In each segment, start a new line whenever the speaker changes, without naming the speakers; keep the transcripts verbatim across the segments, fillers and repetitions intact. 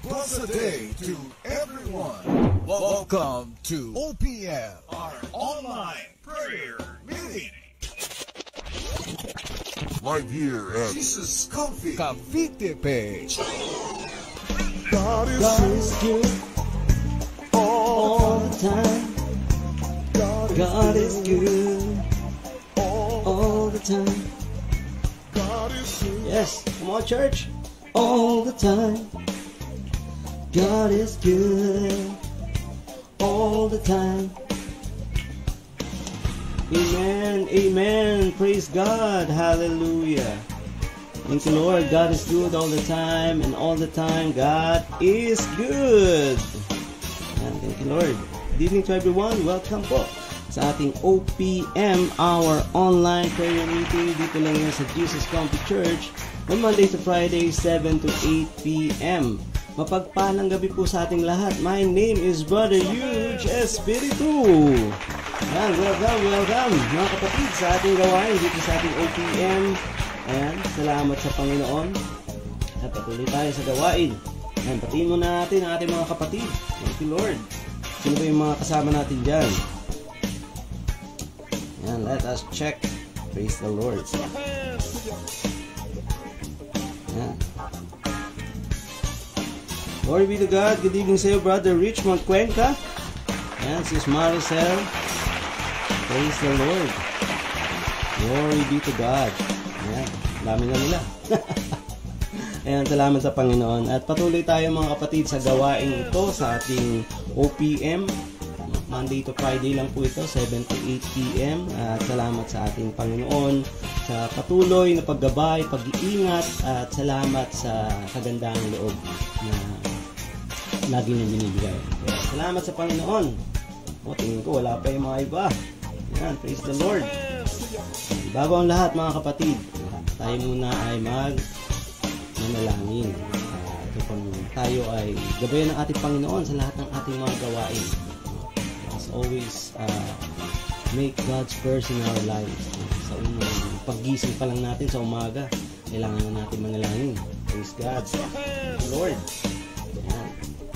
Blessed day to everyone. Welcome to O P M, our online prayer meeting. Right here at Jesus Coffee Cavite page.
God is, God is good all the time. God is, God is good all, all the time. God is good. Yes, come on, church. All the time. God is good all the time. Amen, amen. Praise God. Hallelujah. Thank you, Lord. God is good all the time, and all the time God is good. And thank you, Lord. Good evening to everyone. Welcome po sa ating O P M, our online prayer meeting dito lang yan sa Jesus Coffee Church on Monday to Friday, seven to eight p m Mapagpalang gabi po sa ating lahat. My name is Brother Huge Espiritu. Ayan, welcome, welcome mga kapatid sa ating gawain dito sa ating O P M. Ayan, salamat sa Panginoon. At patuloy tayo sa gawain. Ayan, patiin muna natin ang ating mga kapatid. Thank you, Lord. Sino ba yung mga kasama natin dyan? Ayan, let us check. Praise the Lord. Ayan. Glory be to God. Good evening sa iyo, Brother Richmond Cuenca. Ayan, sis Maricel. Praise the Lord. Glory be to God. Ayan, dami na nila. Ayan, salamat sa Panginoon. At patuloy tayo mga kapatid sa gawain ito sa ating O P M. Monday to Friday lang po ito, seven to eight p m At salamat sa ating Panginoon sa patuloy na paggabay, pag-iingat, at salamat sa kagandang loob na lagi niyong binibigay. Kaya, salamat sa Panginoon. O, tingin ko, wala pa yung mga iba. Ayan, praise the Lord. Bago ang lahat mga kapatid, tayo muna ay mag manalangin. Uh, ito pang tayo ay gabayan ng ating Panginoon sa lahat ng ating mga gawain. As always, uh, make God's first in our lives. Sa unang paggising pa lang natin sa umaga, kailangan na natin manalangin. Praise God. Lord. Ayan.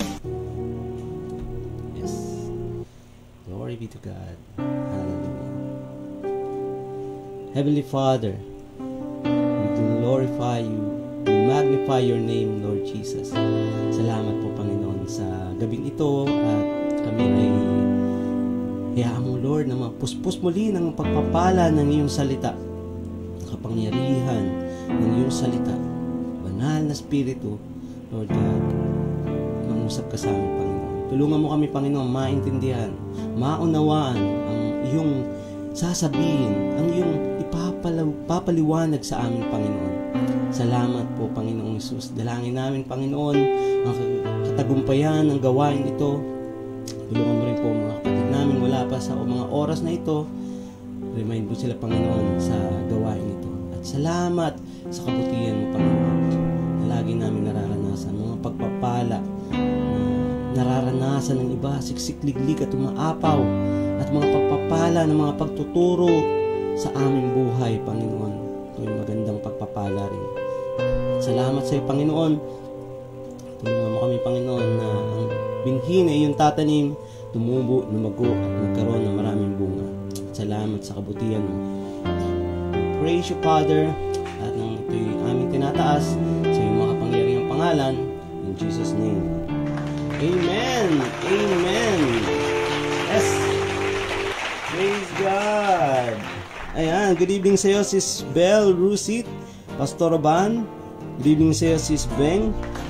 Yes. Glory be to God. Hallelujah. Heavenly Father, we glorify you, we magnify your name, Lord Jesus. Salamat po, Panginoon, sa gabing ito, at kami ay hayaan mo, Lord, na mapuspos muli ng pagpapala ng iyong salita, kapangyarihan ng iyong salita. Banal na Espiritu, Lord God, mangusap ka sa amin, Panginoon. Tulungan mo kami, Panginoon, maintindihan, maunawaan ang iyong sasabihin, ang iyong ipapaliwanag sa amin, Panginoon. Salamat po, Panginoong Hesus. Dalangin namin, Panginoon, ang katagumpayan ng gawain ito. Tulungan mo rin po mga kapatid namin wala pa sa mga oras na ito. Remind mo sila, Panginoon, sa gawain ito. At salamat sa kabutihan mo, Panginoon, na lagi namin nararanasan mga pagpapala na nararanasan ng iba, siksik-liglig at umaapaw, at mga pagpapala ng mga pagtuturo sa aming buhay, Panginoon. Ito yung magandang pagpapala rin. Salamat sa iyo, Panginoon. Tulungan mo kami, Panginoon, na ang binhi na iyong tatanim, tumubo, lumago, at magkaroon ng maraming bunga. Salamat sa kabutihan mo. Praise you, Father, at nang ito'y aming tinataas sa iyong mga kapangyarihang pangalan, in Jesus' name. Amen! Amen! Yes! Praise God! Ayan, good evening sa iyo, Sis Belle Rusit, Pastor Ban. Good evening sa iyo, Sis Beng,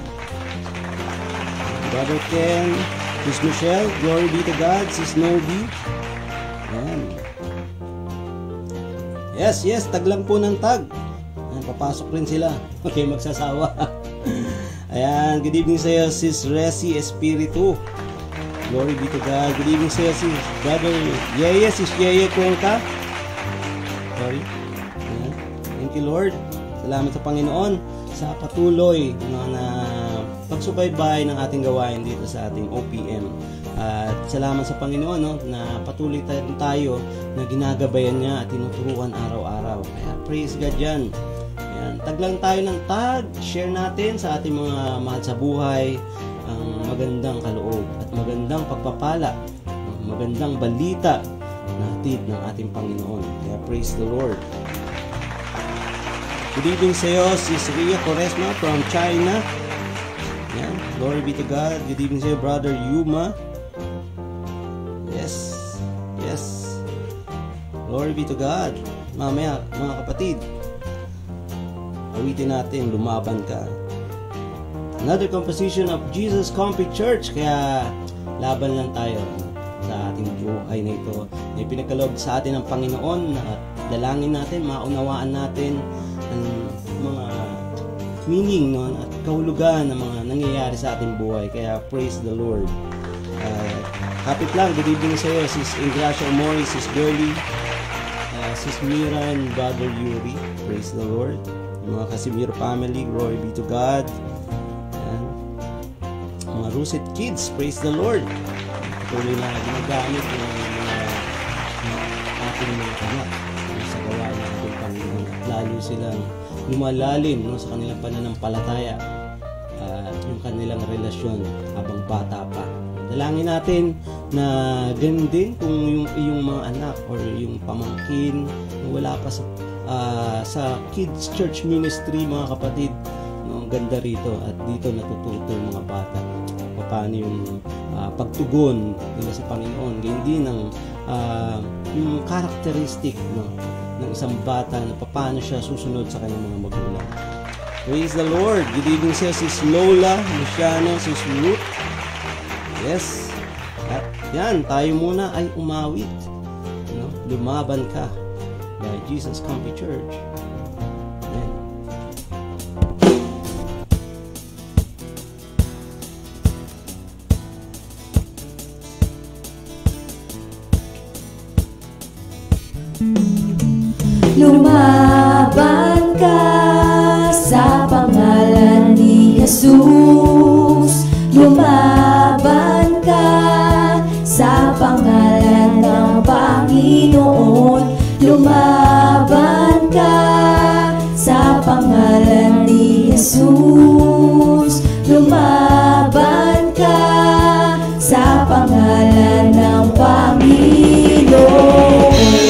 Brother Ken, Sis Michelle, glory be to God, Sis Novi. Ayan. Yes, yes, tag lang po ng tag. Ayan, papasok rin sila. Okay, magsasawa. Ayan, good evening sa iyo, Sis Resi Espiritu. Glory be to God. Good evening sa iyo, Sis Brother Yeye, Sis Yeye Cuenca. Sorry. Ayan. Thank you, Lord. Salamat sa Panginoon sa patuloy na, na pagsubaybay ng ating gawain dito sa ating O P M. At salamat sa Panginoon, no, na patuloy tayo, tayo na ginagabayan niya at tinuturuan araw-araw. Kaya praise God dyan. Ayan, tag lang tayo ng tag. Share natin sa ating mga mahal sa buhay. magandang kaloob at magandang pagpapala, magandang balita na hatid ng ating Panginoon. Kaya praise the Lord. Good evening sa iyo, Sis Ria Quaresma from China. Yan. Glory be to God. Good evening sa iyo, Brother Yuma. Yes. Yes. Glory be to God. Mamaya, mga kapatid, awitin natin, lumaban ka. Another composition of Jesus Comfy Church. Kaya laban lang tayo sa ating buhay na ito. May pinagkaloob sa atin ng Panginoon at dalangin natin, maunawaan natin ang mga meaning no, at kahulugan ng mga nangyayari sa ating buhay. Kaya praise the Lord. Uh, kapit lang, good evening sa iyo, Sis Ingracia Omori, Sis Girlie, uh, Sis Mira and Brother Yuri. Praise the Lord. Yung mga Casimiro family, glory be to God. Ayan. Mga Ruset kids, praise the Lord. Patuloy na ginagamit ng mga ating mga anak sa gawain ng ating Panginoon. At lalo silang lumalalim no, sa kanilang pananampalataya at uh, yung kanilang relasyon habang bata pa. Dalangin natin na ganun din kung yung iyong mga anak or yung pamangkin na wala pa sa, uh, sa Kids Church Ministry, mga kapatid. No, ang ganda rito at dito natututo yung mga bata paano yung uh, pagtugon nila sa Panginoon. Ganyan din ang uh, yung characteristic no, ng isang bata na paano siya susunod sa kanyang mga magulang. Praise the Lord. Good evening sa Sis Lola, Luciano, Sis Ruth. Yes. At yan, tayo muna ay umawit. No? Lumaban ka by Jesus Comfy Church. Amen.
Lumaban ka sa pangalan ni Jesus. Lumaban ka sa pangalan ng Panginoon. Lumaban ka sa pangalan ni Jesus. Lumaban ka sa pangalan ng Panginoon.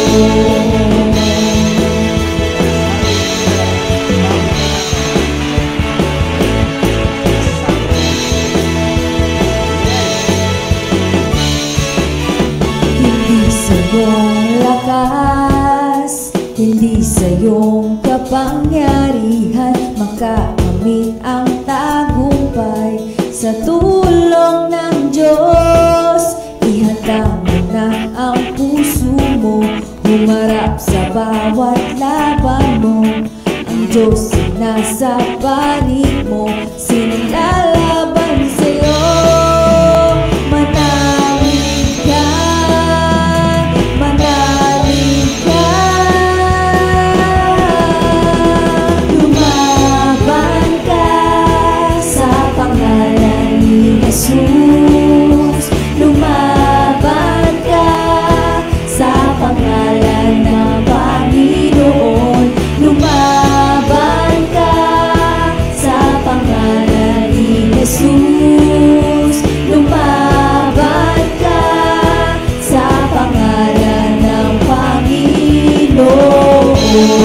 Hindi sa iyong kapangyarihan makakamit ang tagumpay. Sa tulong ng Diyos, ihanda mo na ang puso mo. Humarap sa bawat laban mo. Ang Diyos ay nasa panig mo. Sinong lalaban sa'yo? Manawin ka, manawin ka. Lumaban ka sa pangalan ni Jesus. Lumaban ka sa pangalan ng Panginoon. Lumaban ka sa pangalan ni Jesus. Lumaban ka sa pangalan ng Panginoon.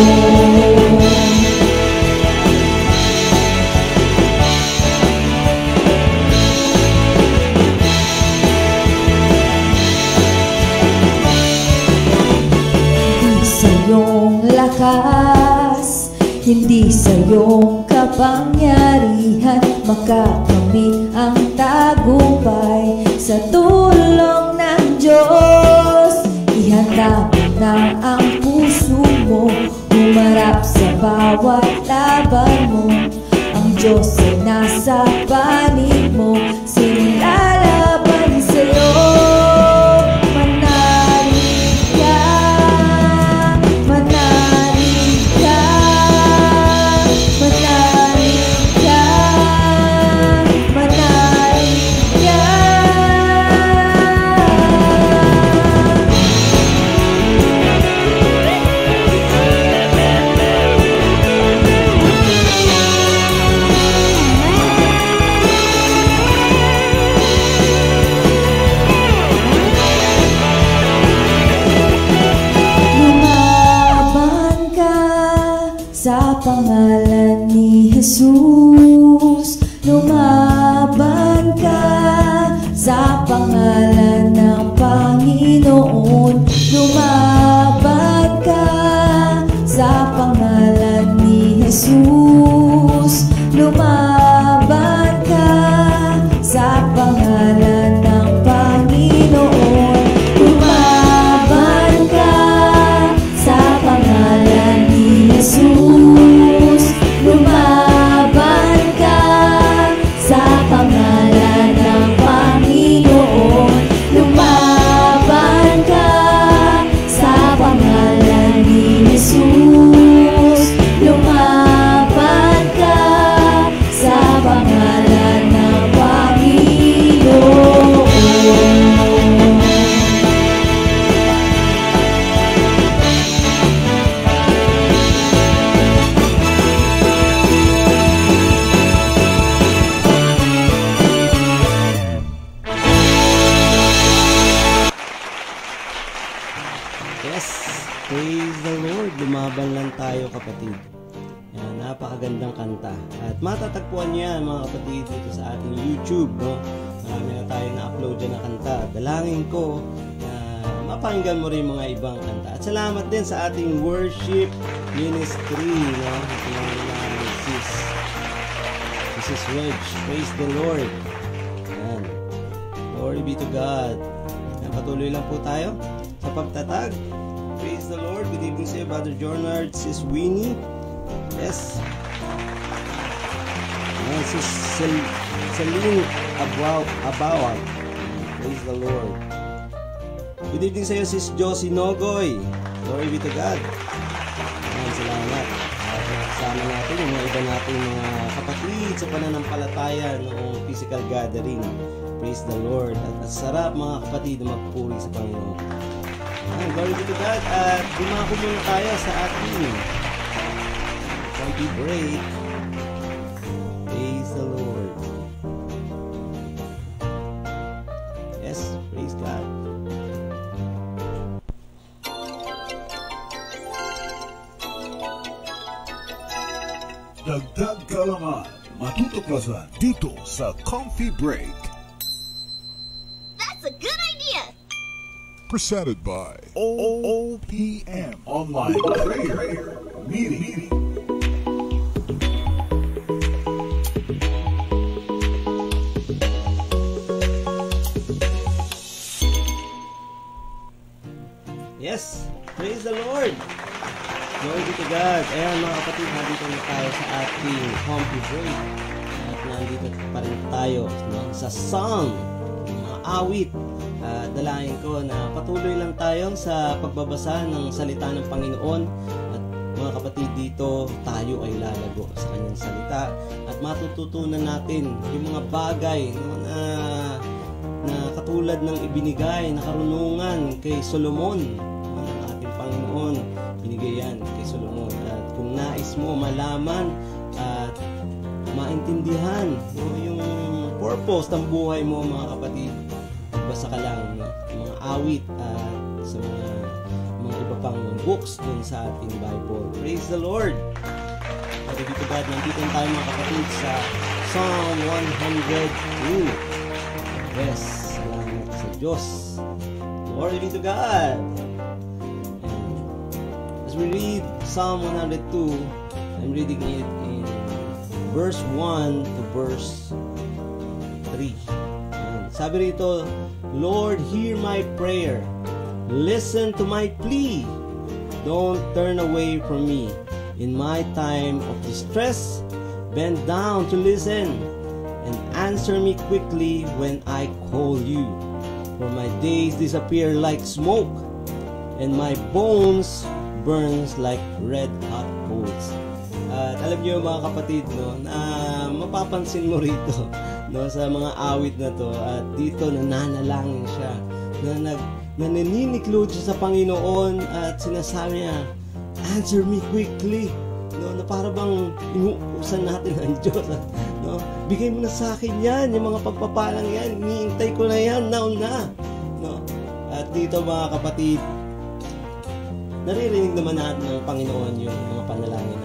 Lakas, hindi sa iyong kapangyarihan makakamit ang tagumpay. Sa tulong ng Diyos, ihanda mo na ang puso mo. Humarap sa bawat laban mo. Ang Diyos ay nasa panig mo. Sinong lalaban sa'yo? sa pangalan ni Jesus. Lumaban ka sa pangalan ng Panginoon. Lumaban ka sa pangalan ni Jesus. Lumaban ka sa pangalan ng Panginoon. Lumaban ka sa pangalan ni Jesus. Lumaban ka sa pangalan ng Panginoon. Lumaban ka sa pangalan ni Jesus. Lumaban ka sa pangalan ng Panginoon.
Yes, praise the Lord. Lumaban lang tayo, kapatid. Yan, napakagandang kanta. At matatagpuan niya, mga kapatid, dito sa ating YouTube, no? Marami na tayo na-upload dyan na kanta. Dalangin ko na mapakinggan mo rin mga ibang kanta. At salamat din sa ating worship ministry, no? Yung uh, sis, sis Wedge. Praise the Lord. Yan. Glory be to God. Yan, patuloy lang po tayo sa pagtatag. Praise the Lord. Good evening sa'yo, Brother Jornard, Sis Winnie. Yes. Ayan, Sis Cel- Celine Abaw Abawag. Praise the Lord. Good evening sa'yo, Sis Josie Nogoy. Glory be to God. Ayan, salamat. Kasama natin yung mga iba nating mga kapatid sa pananampalataya noong physical gathering. Praise the Lord. At at sarap, mga kapatid, na magpuri sa Panginoon. Ayan, glory be to God. At dumako muna tayo sa ating coffee break. Praise the Lord. Yes, praise God.
Dagdag kalaman, matutuklasan dito sa Coffee Break.
That's a good idea!
Presented by O P M Online Prayer Meeting.
Yes, praise the Lord. Glory be to God. Ayan, mga kapatid, nandito na tayo sa ating coffee break. At nandito pa rin tayo, no, sa song, mga awit. Uh, dalangin ko na patuloy lang tayo sa pagbabasa ng salita ng Panginoon. At mga kapatid, dito tayo ay lalago sa kanyang salita. At matututunan natin yung mga bagay, no, na, na katulad ng ibinigay na karunungan kay Solomon, no, ng ating Panginoon. Binigay yan kay Solomon. At kung nais mo malaman at maintindihan, no, yung purpose ng buhay mo, mga kapatid, basa ka lang, no, mga awit at sa mga mga iba pang books dun sa ating Bible. Praise the Lord. Glory be to God. Nandito tayo, mga kapatid, sa Psalm one hundred two. Yes, salamat sa Diyos. Glory be to God. As we read Psalm one hundred two, I'm reading it in verse one to verse three. Sabi rito, Lord, hear my prayer. Listen to my plea. Don't turn away from me. In my time of distress, bend down to listen and answer me quickly when I call you. For my days disappear like smoke and my bones burns like red-hot coals. At alam niyo, mga kapatid, no, na mapapansin mo rito, no, sa mga awit na to, at dito nananalangin siya na nag naniniklod siya sa Panginoon at sinasabi niya, answer me quickly, no, na para bang inuusan natin ang Diyos, no, bigay mo na sa akin yan, yung mga pagpapalang yan, iniintay ko na yan, now na, no. At dito, mga kapatid, naririnig naman natin ng Panginoon yung mga panalangin natin.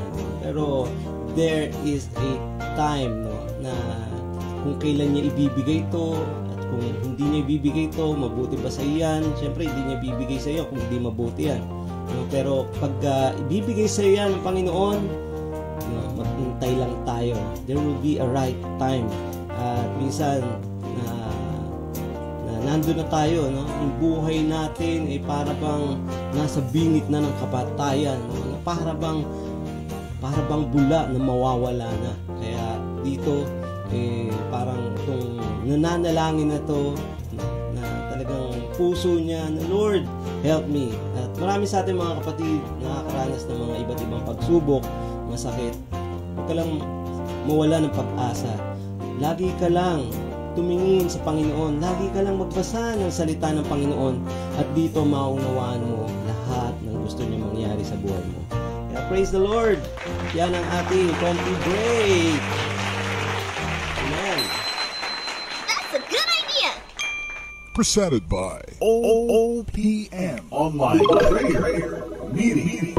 Pero there is a time, no, na kung kailan niya ibibigay ito, at kung hindi niya ibibigay ito, mabuti ba sa iyan? Siyempre, hindi niya ibibigay sa iyo kung hindi mabuti yan. No, pero pag uh, ibibigay sa iyo yan ng Panginoon, no, maghintay lang tayo. There will be a right time. At uh, minsan, na, na nandun na tayo, no? Yung buhay natin ay para bang nasa bingit na ng kapatayan, no? Para bang para bang bula na mawawala na. Kaya dito, eh, parang itong nananalangin na to, na, na talagang puso niya na, Lord, help me. At marami sa ating mga kapatid nakakaranas ng mga iba't ibang pagsubok, masakit. Huwag ka lang mawala ng pag-asa. Lagi ka lang tumingin sa Panginoon. Lagi ka lang magbasa ng salita ng Panginoon. At dito maunawaan mo lahat ng gusto niya mangyari sa buhay mo. Kaya praise the Lord. Yan ang ating coffee break. Amen.
That's a good idea.
Presented by O P M Online Prayer Meeting.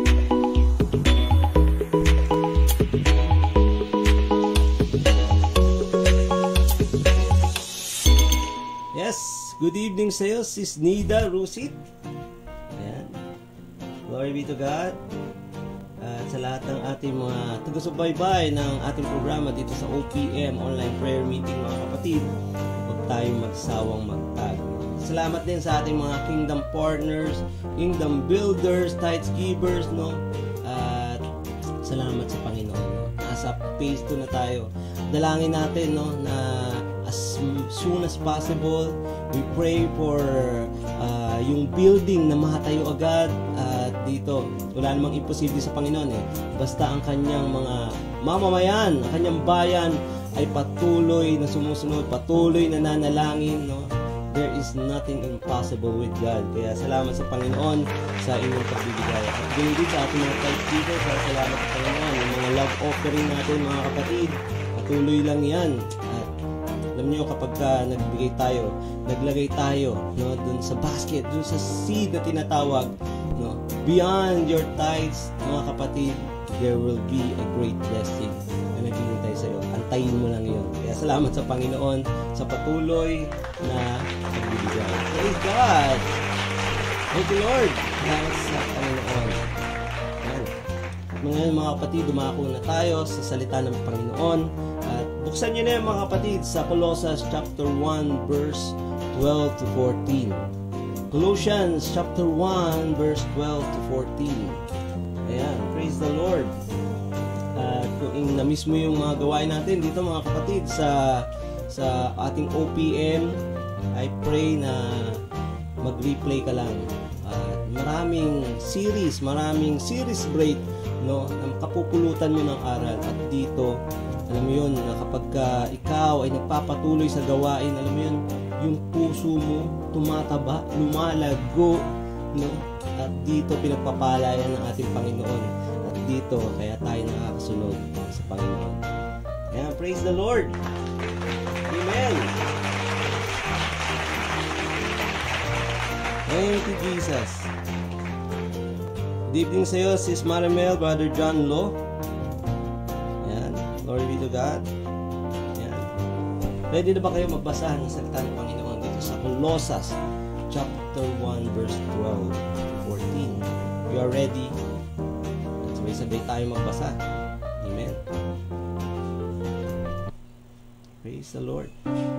Yes, good evening sa iyo, Sis Nida Rusit. Ayan. Glory be to God. At sa lahat ng ating mga taga-subaybay ng ating programa dito sa O P M Online Prayer Meeting, mga kapatid, huwag tayong magsawang magtag. Salamat din sa ating mga kingdom partners, kingdom builders, tithes givers, no? At salamat sa Panginoon, no? Nasa phase two na tayo. Dalangin natin, no, na as soon as possible, we pray for uh, yung building na matayo agad. At uh, dito, wala namang imposible sa Panginoon eh. Basta ang kanyang mga mamamayan, ang kanyang bayan ay patuloy na sumusunod, patuloy na nanalangin, no? There is nothing impossible with God. Kaya salamat sa Panginoon sa inyong pagbibigay. At ganyan din sa ating mga tithes givers, salamat sa Panginoon. Yung mga love offering natin, mga kapatid, patuloy lang yan. At alam niyo, kapag ka nagbigay tayo, naglagay tayo, no, dun sa basket, dun sa seed na tinatawag, no, beyond your tithes, mga kapatid, there will be a great blessing na naghihintay sa iyo. Antayin mo lang yun. Kaya salamat sa Panginoon sa patuloy na pagbibigay. Praise God! Thank you, Lord! Salamat sa Panginoon. Yan. Ngayon, mga kapatid, dumako na tayo sa salita ng Panginoon. At buksan niyo na yan, mga kapatid, sa Colossians chapter one verse twelve to fourteen. Colossians chapter one verse twelve to fourteen. Ayan, praise the Lord. At uh, kung na-miss mo yung mga gawain natin dito, mga kapatid, sa sa ating O P M, I pray na mag-replay ka lang. At uh, maraming series, maraming series break, no, na kapupulutan mo ng aral. At dito, alam mo yun, na kapag uh, ikaw ay nagpapatuloy sa gawain, alam mo yun, yung puso mo tumataba, lumalago, no? At dito pinagpapalayan ng ating Panginoon. At dito, kaya tayo nakakasunod sa Panginoon. Ayan, praise the Lord! Amen! Thank you, Jesus! Good evening sa iyo, Sis Marimel, Brother John Lo. Ayan, glory be to God. Ayan. Ready na ba kayo magbasa ng salita ng Panginoon dito sa Colossians chapter one verse twelve to fourteen? You are ready? At sabay-sabay tayo magbasa. Amen. Praise the Lord.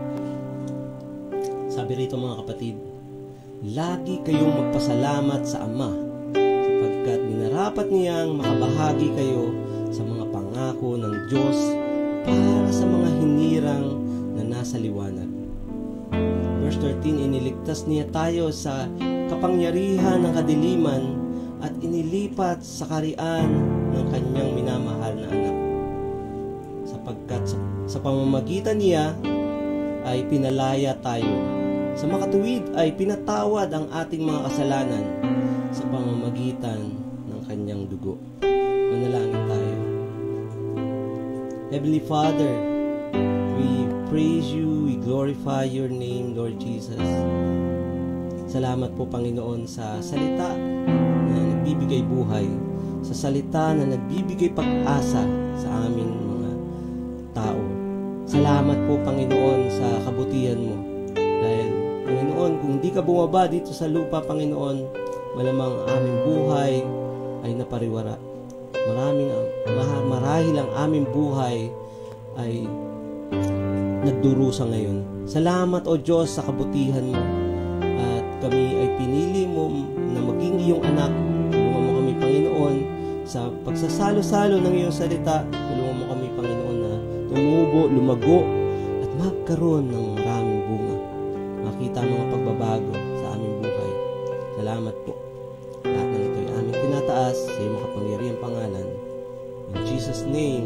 Sabi rito, mga kapatid, lagi kayong magpasalamat sa Ama sapagkat minarapat niyang makabahagi kayo sa mga pangako ng Diyos para sa mga hinirang na nasa liwanag. Verse thirteen, iniligtas niya tayo sa kapangyarihan ng kadiliman at inilipat sa karian ng kanyang minamahal na anak. Sapagkat sa, sa pamamagitan niya ay pinalaya tayo. Sa makatuwid ay pinatawad ang ating mga kasalanan sa pamamagitan ng kanyang dugo. Manalangin tayo. Heavenly Father, we praise you, we glorify your name, Lord Jesus. Salamat po, Panginoon, sa salita na nagbibigay buhay. sa salita na nagbibigay pag-asa sa aming mga tao. Salamat po, Panginoon, sa kabutihan mo. Dahil, Panginoon, kung di ka bumaba dito sa lupa, Panginoon, malamang aming buhay ay napariwara. Maraming, marahil ang aming buhay ay nagdurusa ngayon. Salamat, O Diyos, sa kabutihan mo. At kami ay pinili mo na maging iyong anak. Tulungan mo kami, Panginoon, sa pagsasalo-salo ng iyong salita. Tulungan mo kami, Panginoon, na tumubo, lumago, at magkaroon ng maraming bunga. Makita ang mga pagbabago sa aming buhay. Salamat po. Lahat ng ito ay aming tinataas sa iyong makapangyarihang pangalan. In Jesus' name,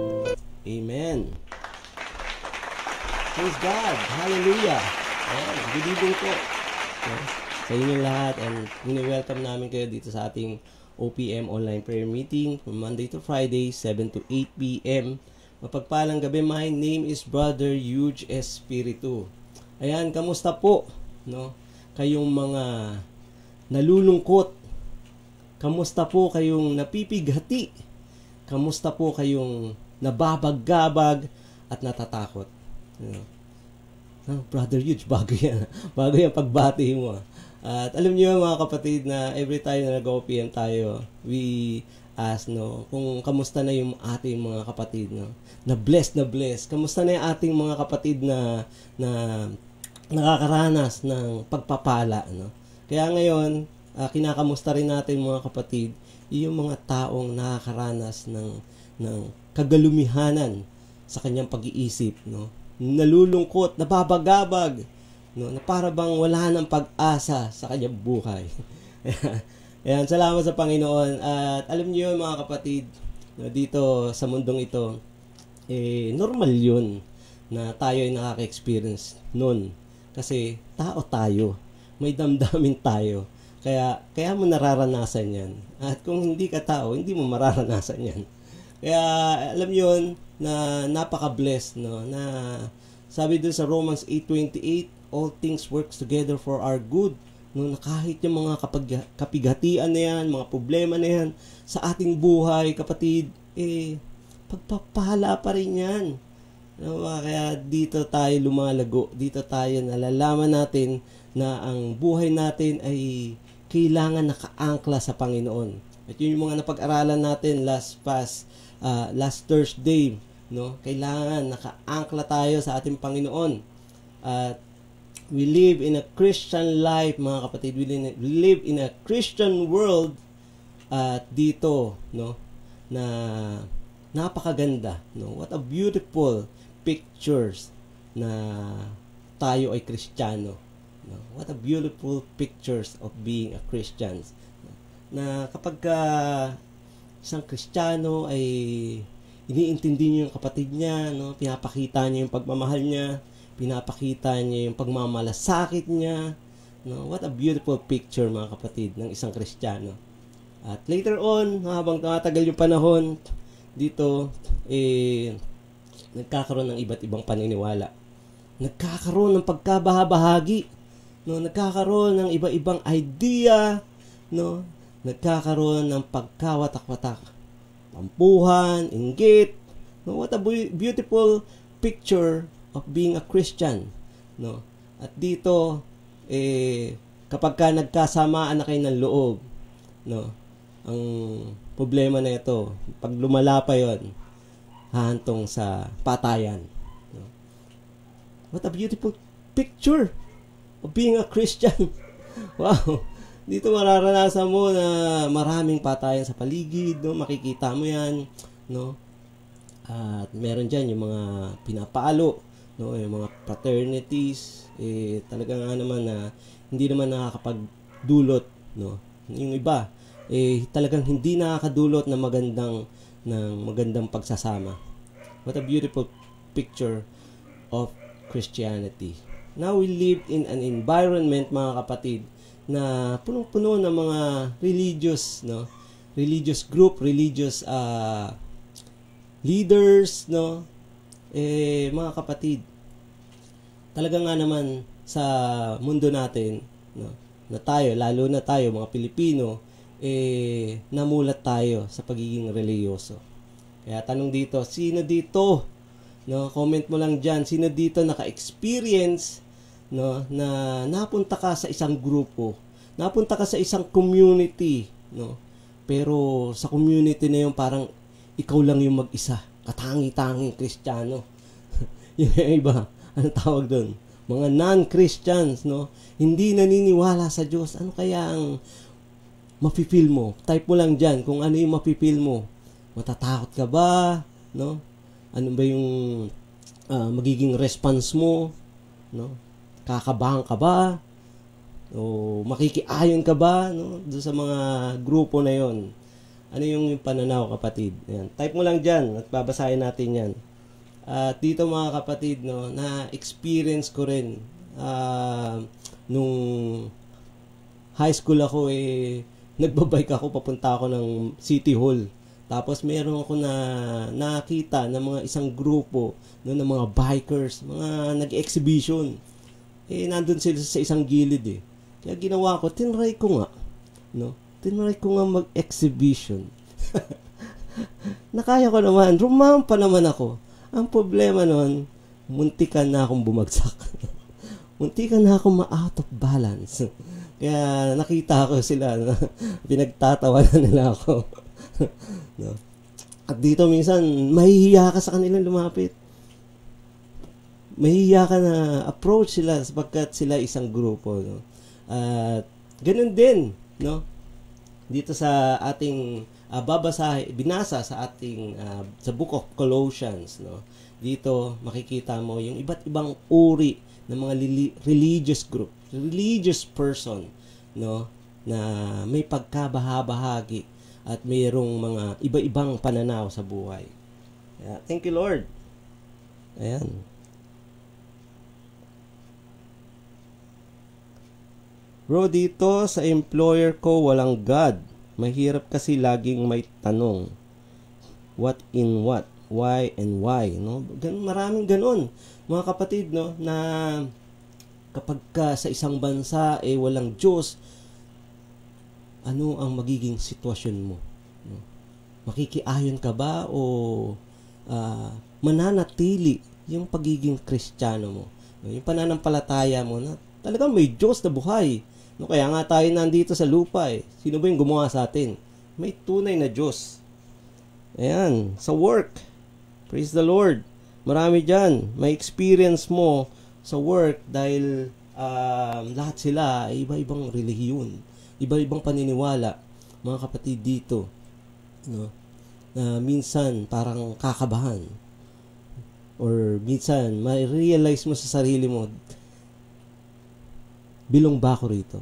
Amen. Praise God. Hallelujah. Ayan, good evening po. Okay. Sa inyong lahat, and welcome namin kayo dito sa ating O P M online prayer meeting from Monday to Friday, seven to eight p.m. Mapagpalang gabi. My name is Brother Huge Espiritu. Ayan, kamusta po? No? Kayong mga nalulungkot? Kamusta po kayong napipighati? Kamusta po kayong nababag-gabag at natatakot? You know? Oh, Brother Huge, bago yan. Bago yan pagbati mo. At alam niyo mga kapatid na every time na nag-O P M tayo, we ask, no, kung kamusta na yung ating mga kapatid, no? Na blessed na blessed. Kamusta na yung ating mga kapatid na na nakakaranas ng pagpapala, no? Kaya ngayon, uh, kinakamusta rin natin mga kapatid, yung mga taong nakakaranas ng ng kagalumihanan sa kanyang pag-iisip, no? Nalulungkot, nababagabag, no, na para bang wala ng pag-asa sa kanyang buhay. Ayan, salamat sa Panginoon. At alam niyo mga kapatid, no, dito sa mundong ito, eh, normal yun na tayo ay nakaka-experience nun. Kasi tao tayo, may damdamin tayo. Kaya, kaya mo nararanasan yan. At kung hindi ka tao, hindi mo mararanasan yan. Kaya alam niyo yun, na napaka-blessed, no, na sabi dun sa Romans eight twenty-eight, all things works together for our good, no, na kahit yung mga kapag- kapighatian na yan, mga problema na yan sa ating buhay, kapatid, eh, pagpapala pa rin yan. No, kaya dito tayo lumalago, dito tayo nalalaman natin na ang buhay natin ay kailangan nakaangkla sa Panginoon. At yun yung mga napag-aralan natin last past, uh, last Thursday, no? Kailangan nakaangkla tayo sa ating Panginoon. At uh, we live in a Christian life, mga kapatid. We live, we live in a Christian world. At uh, dito, no, na napakaganda, no? What a beautiful pictures na tayo ay Kristiyano. No? What a beautiful pictures of being a Christian. Na kapag uh, isang Kristiyano ay iniintindi niyo yung kapatid niya, no? Pinapakita niya yung pagmamahal niya, pinapakita niya yung pagmamalasakit niya, no? What a beautiful picture, mga kapatid, ng isang Kristiyano. At later on, habang tumatagal yung panahon, dito, eh, nagkakaroon ng iba't ibang paniniwala. Nagkakaroon ng pagkabahabahagi, no? Nagkakaroon ng iba-ibang idea, no? Nagkakaroon ng pagkawatak-watak. Pampuhan, inggit, no? What a beautiful picture of being a Christian, no? At dito, eh, kapag ka nagkasamaan na kayo ng loob, no? Ang problema na ito, pag lumala pa yun, hahantong sa patayan, no? What a beautiful picture of being a Christian. Wow! Dito mararanasan mo na maraming patayan sa paligid, no? Makikita mo yan, no? At meron dyan yung mga pinapaalo, no? Yung mga fraternities, eh, talaga nga naman na hindi naman nakakapagdulot, no? Yung iba, eh, talagang hindi nakakadulot na magandang, ng magandang pagsasama. What a beautiful picture of Christianity. Now we live in an environment, mga kapatid, na punong-puno ng mga religious, no, religious group, religious uh, leaders, no, eh, mga kapatid, talaga nga naman sa mundo natin, no, na tayo, lalo na tayo, mga Pilipino, eh, namulat tayo sa pagiging reliyoso. Kaya tanong dito, sino dito, no, comment mo lang dyan, sino dito naka-experience, no, na napunta ka sa isang grupo, napunta ka sa isang community, no, pero sa community na yun parang ikaw lang yung mag-isa, katangi-tanging Kristiyano. Yung iba, ano tawag doon? Mga non-Christians, no, hindi naniniwala sa Diyos. Ano kaya ang mapipil mo? Type mo lang dyan kung ano yung mapipil mo. Matatakot ka ba? No? Ano ba yung uh, magiging response mo? No? Kakabahan ka ba? O makikiayon ka ba? No? Doon sa mga grupo na yon. Ano yung pananaw, kapatid? Ayan. Type mo lang dyan at babasahin natin yan. At uh, dito mga kapatid, no, na-experience ko rin uh, nung high school ako, eh, nagbabike ako, papunta ako ng City Hall. Tapos meron ako na nakita ng mga isang grupo, no, ng mga bikers, mga nag-exhibition. Eh, nandun sila sa isang gilid eh. Kaya ginawa ko, tinry ko nga. No? Tinry ko nga mag-exhibition. Nakaya ko naman, rumampa naman ako. Ang problema nun, muntikan na akong bumagsak. Muntikan na akong ma-out of balance. Kaya nakita ko sila, na pinagtatawanan nila ako. No? At dito minsan, mahihiya ka sa kanilang lumapit. Mahihiya ka na approach sila sapagkat sila isang grupo. No? At ganun din, no? Dito sa ating uh, babasahin, binasa sa ating uh, sa Book of Colossians, no? Dito makikita mo yung iba't ibang uri ng mga li- religious group, religious person, no, na may pagkabahabahagi at mayroong mga iba-ibang pananaw sa buhay. Yeah, thank you, Lord. Ayan. Bro, dito sa employer ko walang God. Mahirap kasi laging may tanong. What in what? Why and why? No? Gan- maraming ganon. Mga kapatid, no, na kapag ka sa isang bansa eh walang Diyos, ano ang magiging sitwasyon mo? No? Makikiayon ka ba o uh, mananatili yung pagiging Kristiyano mo? No? Yung pananampalataya mo na talagang may Diyos na buhay. No, kaya nga tayo nandito sa lupa eh. Sino ba yung gumawa sa atin? May tunay na Diyos. Ayan, sa work. Praise the Lord. Marami dyan. May experience mo sa work dahil uh, lahat sila ay iba-ibang relihiyon. Iba-ibang paniniwala. Mga kapatid dito. No? Na minsan parang kakabahan. Or minsan may realize mo sa sarili mo, bilong ba ako rito?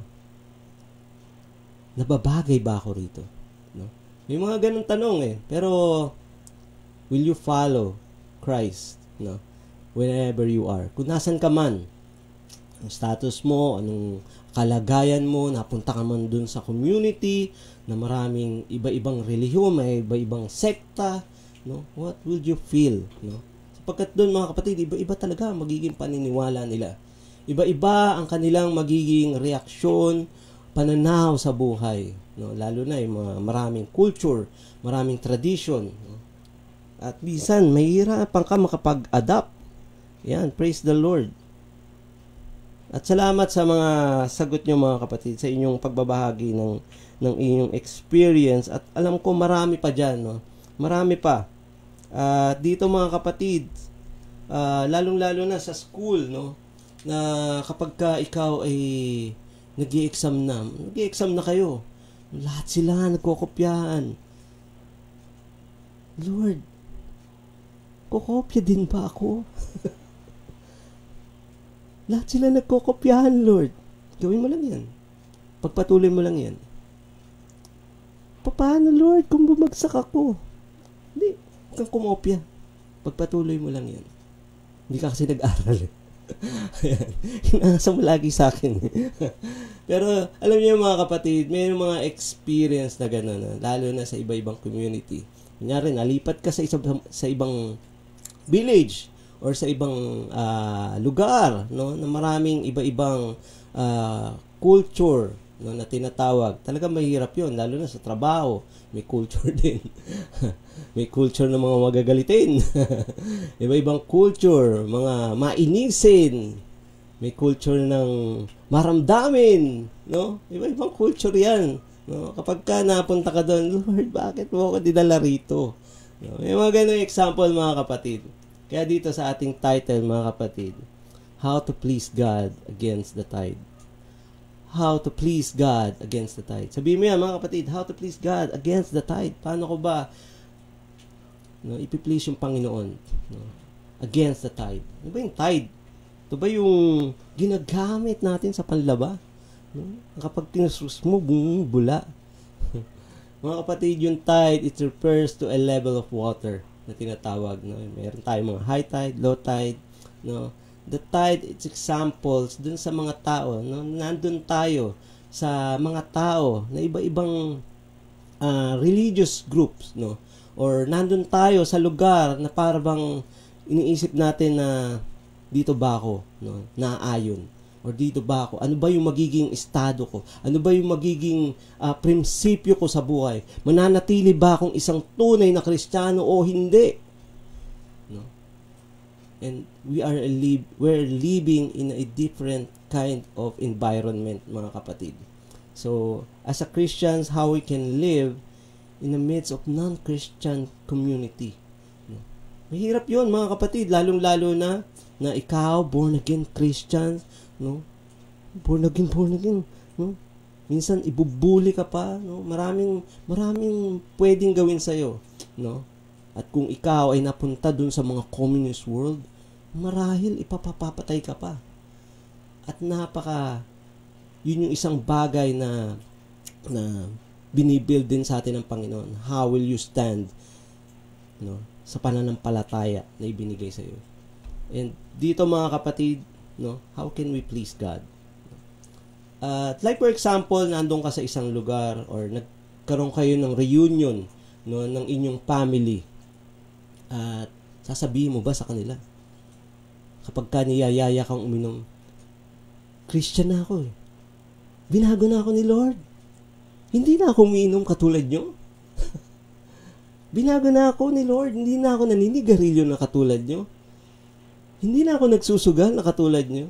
Nababagay ba ako rito? No? May mga ganun tanong eh. Pero, will you follow Christ? No? Wherever you are. Kung nasan ka man, ang status mo, anong kalagayan mo, napunta ka man dun sa community, na maraming iba-ibang relihiyon, may iba-ibang sekta, no? What will you feel? No? Sapagkat dun mga kapatid, iba-iba talaga magiging paniniwala nila. Iba-iba ang kanilang magiging reaksyon, pananaw sa buhay, no? Lalo na yung mga maraming culture, maraming tradition, no? At minsan mahihirapan ka makapag-adapt. Yan, praise the Lord. At salamat sa mga sagot nyo mga kapatid, sa inyong pagbabahagi ng ng inyong experience, at alam ko marami pa diyan, no? Marami pa. At uh, dito mga kapatid, uh, lalong-lalo na sa school, no? Na kapag ka ikaw ay nag-i-exam na, nag-i-exam na kayo, lahat sila nagkokopyahan. Lord, kokopya din ba ako? Lahat sila nagkokopyahan, Lord. Gawin mo lang yan. Pagpatuloy mo lang yan. Paano, Lord, kung bumagsak ako? Hindi, huwag kang kumopya. Pagpatuloy mo lang yan. Hindi ka kasi nag-aral eh. Inaasa mo lagi sa akin. Pero alam niyo mga kapatid, may mga experience na gano'n, lalo na sa iba-ibang community. Kunyari, nalipat ka sa, isa, sa ibang village or sa ibang uh, lugar, no, na maraming iba-ibang uh, culture, no, na tinatawag. Talagang mahirap yun, lalo na sa trabaho. May culture din. May culture ng mga magagalitin. Iba-ibang culture, mga mainisin. May culture ng maramdamin. No? Iba-ibang culture yan. No? Kapag ka napunta ka doon, Lord, bakit mo ako dinala rito? No? May mga ganong example, mga kapatid. Kaya dito sa ating title, mga kapatid, How to Please God Against the Tide. How to please God against the tide. Sabihin mo yan, mga kapatid, how to please God against the tide. Paano ko ba no, ipiplease yung Panginoon no, against the tide? Ano ba yung tide? Ito ba yung ginagamit natin sa panlaba? No? Kapag tinasus mo, bula. Mga kapatid, yung tide, it refers to a level of water na tinatawag. No? Meron tayong mga high tide, low tide. No? The tide, it's examples dun sa mga tao. No? Nandun tayo sa mga tao na iba-ibang uh, religious groups. No? Or nandun tayo sa lugar na parang iniisip natin na dito ba ako? No? Naaayon. Or dito ba ako? Ano ba yung magiging estado ko? Ano ba yung magiging uh, prinsipyo ko sa buhay? Mananatili ba akong isang tunay na Kristiyano o hindi? And we are a live, we're living in a different kind of environment, mga kapatid. So, as a Christians, how we can live in the midst of non-Christian community. No? Mahirap yun, mga kapatid, lalong-lalo na na ikaw, born-again Christians, no? Born-again, born-again, no? Minsan, ibubuli ka pa, no? Maraming, maraming pwedeng gawin sa'yo, no? At kung ikaw ay napunta dun sa mga communist world, marahil ipapapatay ka pa. At napaka, yun yung isang bagay na, na binibuild din sa atin ng Panginoon. How will you stand no, sa pananampalataya na ibinigay sa iyo? And dito, mga kapatid, no, how can we please God? Uh, like for example, nandun ka sa isang lugar or nagkaroon kayo ng reunion no, ng inyong family. At uh, sasabihin mo ba sa kanila? Kapag ka niyayaya kang uminom, Christian na ako eh. Binago na ako ni Lord. Hindi na ako umiinom katulad nyo. Binago na ako ni Lord. Hindi na ako naninigarilyo na katulad nyo. Hindi na ako nagsusugal na katulad nyo.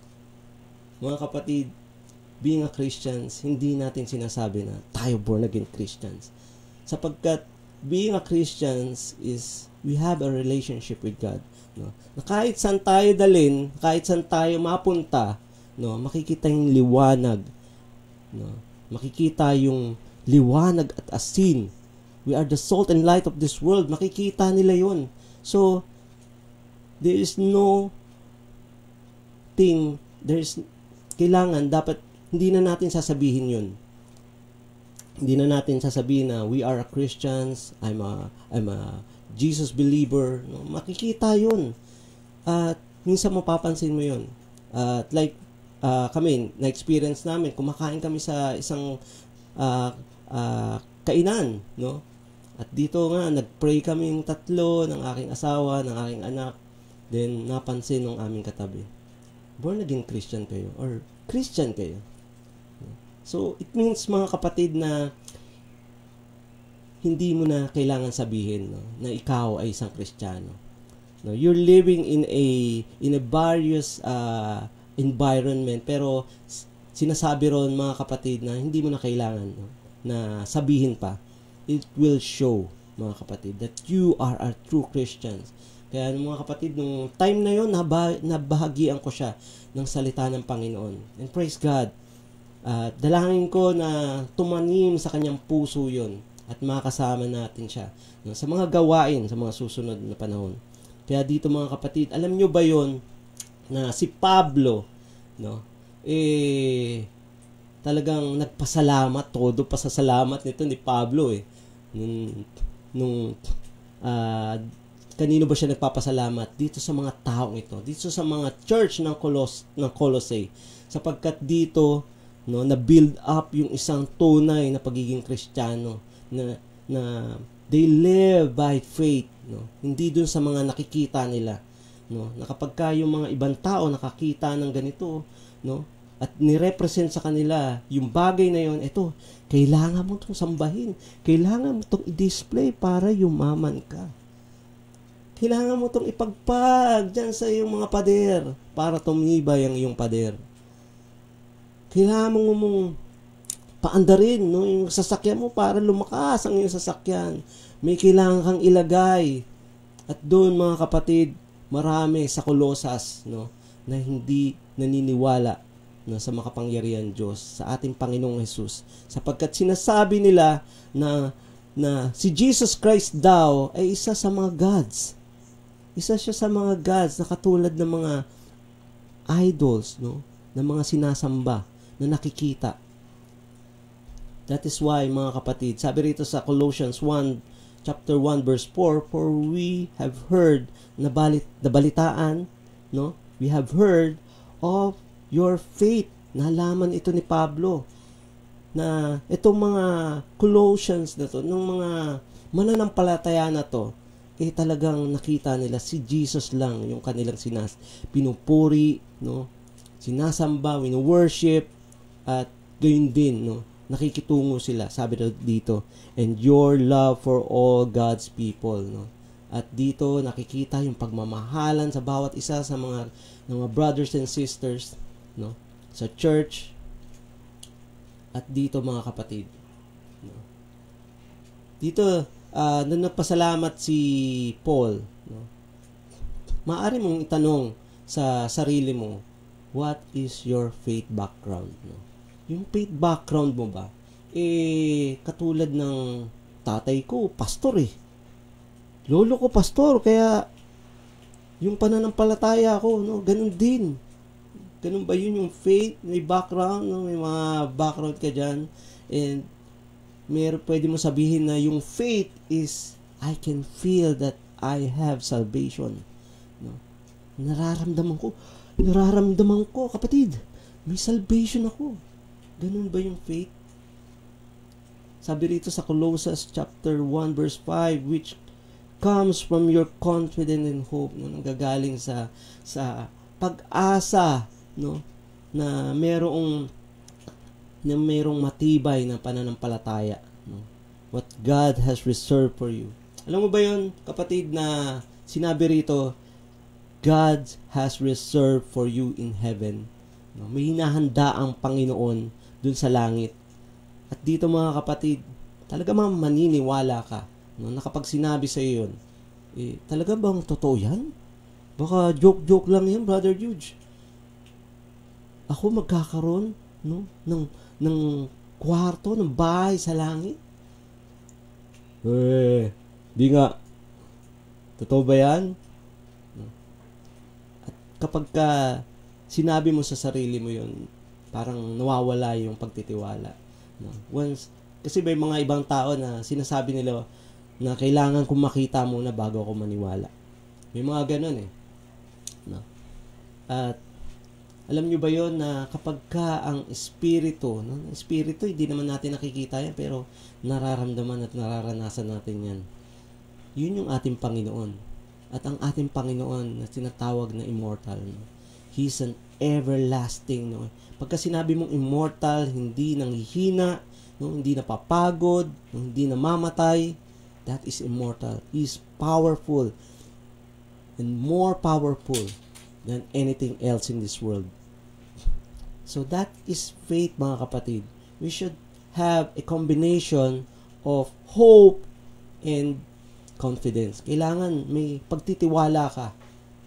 Mga kapatid, being a Christians, hindi natin sinasabi na tayo born again Christians. Sapagkat being a Christians is we have a relationship with God. No? Na kahit saan tayo dalin, kahit saan tayo mapunta, no, makikita yung liwanag. No? Makikita yung liwanag at asin. We are the salt and light of this world. Makikita nila yun. So, there is no thing, there is, kailangan, dapat, hindi na natin sasabihin yun. Hindi na natin sasabihin na we are a Christians, I'm a, I'm a Jesus believer. No? Makikita yun. At minsan mapapansin mo yun. At like, uh, kami, na-experience namin, kumakain kami sa isang uh, uh, kainan, no? At dito nga, nag-pray kaming tatlo ng aking asawa, ng aking anak. Then, napansin ng aming katabi, born again Christian kayo or Christian kayo. So, it means, mga kapatid, na hindi mo na kailangan sabihin no, na ikaw ay isang Kristiyano. No, you're living in a in a various uh, environment, pero sinasabi ron, mga kapatid, na hindi mo na kailangan no, na sabihin pa. It will show, mga kapatid, that you are a true Christians. Kaya, mga kapatid, nung time na yon, nabah- nabahagian ko siya ng salita ng Panginoon. And praise God. Uh, dalangin ko na tumanim sa kanyang puso yon at makasama natin siya no, sa mga gawain sa mga susunod na panahon. Kaya dito, mga kapatid, alam nyo ba yon na si Pablo, no, eh, talagang nagpasalamat, todo pasasalamat nito ni Pablo eh. Nung, nung uh, kanino ba siya nagpapasalamat? Dito sa mga taong ito, dito sa mga church ng Colos, ng Colossae, sapagkat dito, no, na build up yung isang tunay na pagiging Kristiyano, na na they live by faith, no, hindi dun sa mga nakikita nila, no, na kapag ka yung mga ibang tao nakakita ng ganito, no, at nirepresent sa kanila yung bagay na yon, ito, kailangan mo itong sambahin. Kailangan mo itong i-display para yumaman ka. Kailangan mo itong ipagpag dyan sa iyong mga pader para tumibay ang iyong pader. Kailangan mo mong paandarin, no, yung sasakyan mo para lumakas ang iyong sasakyan. May kailangan kang ilagay. At doon, mga kapatid, marami sa Colosas, no, na hindi naniniwala, no, sa makapangyarihan Diyos, sa ating Panginoong Hesus. Sapagkat sinasabi nila na, na si Jesus Christ daw ay isa sa mga gods. Isa siya sa mga gods na katulad ng mga idols, no, na mga sinasamba na nakikita. That is why, mga kapatid, sabi rito sa Colossians one, chapter one, verse four, for we have heard, na balit, nabalitaan, no? We have heard of your faith. Nalaman ito ni Pablo, na itong mga Colossians na to, ng mga mananampalataya na to, eh talagang nakita nila si Jesus lang yung kanilang sinas, pinupuri, no? Sinasamba, wino-worship, at gayon din, no? Nakikitungo sila, sabi dito, and your love for all God's people, no? At dito nakikita yung pagmamahalan sa bawat isa sa mga mga brothers and sisters, no, sa church. At dito, mga kapatid, no, dito uh, nung nagpasalamat si Paul, no, maaari mong itanong sa sarili mo, what is your faith background, no? Yung faith background mo ba, eh, katulad ng tatay ko, pastor eh. Lolo ko, pastor, kaya yung pananampalataya ko, no, ganun din. Ganun ba yun yung faith? May background, no? May mga background ka dyan. And, meron, pwede mo sabihin na yung faith is, I can feel that I have salvation. No? Nararamdaman ko, nararamdaman ko, kapatid, may salvation ako. Ganun ba yung faith? Sabi rito sa Colossus chapter one verse five, which comes from your confidence and hope, no, nanggagaling sa sa pag-asa, no, na merong na merong matibay na pananampalataya, no, what God has reserved for you. Alam mo ba yun, kapatid, na sinabi rito, God has reserved for you in heaven, no? May hinahanda ang Panginoon dun sa langit. At dito, mga kapatid, talaga mang maniniwala ka, no, na kapag sinabi sa iyo yun, eh, talaga bang totoo yan? Baka joke-joke lang yan, Brother Juge. Ako magkakaroon, no, ng, ng kwarto, ng bahay sa langit? Eh, di nga. Totoo ba yan? No. At kapag ka sinabi mo sa sarili mo yun, parang nawawala yung pagtitiwala. No? Once, kasi may mga ibang tao na sinasabi nila na kailangan kong makita muna bago ako maniwala. May mga ganun eh. No? At alam nyo ba yon na kapag ka ang espiritu, no? Espiritu, hindi naman natin nakikita yan, pero nararamdaman at nararanasan natin yan. Yun yung ating Panginoon. At ang ating Panginoon na tinatawag na immortal. No? He's an everlasting, no? Pagka sinabi mong immortal, hindi nanghihina, no, hindi napapagod, no, hindi namamatay, that is immortal. He is powerful and more powerful than anything else in this world. So that is faith, mga kapatid. We should have a combination of hope and confidence. Kailangan may pagtitiwala ka.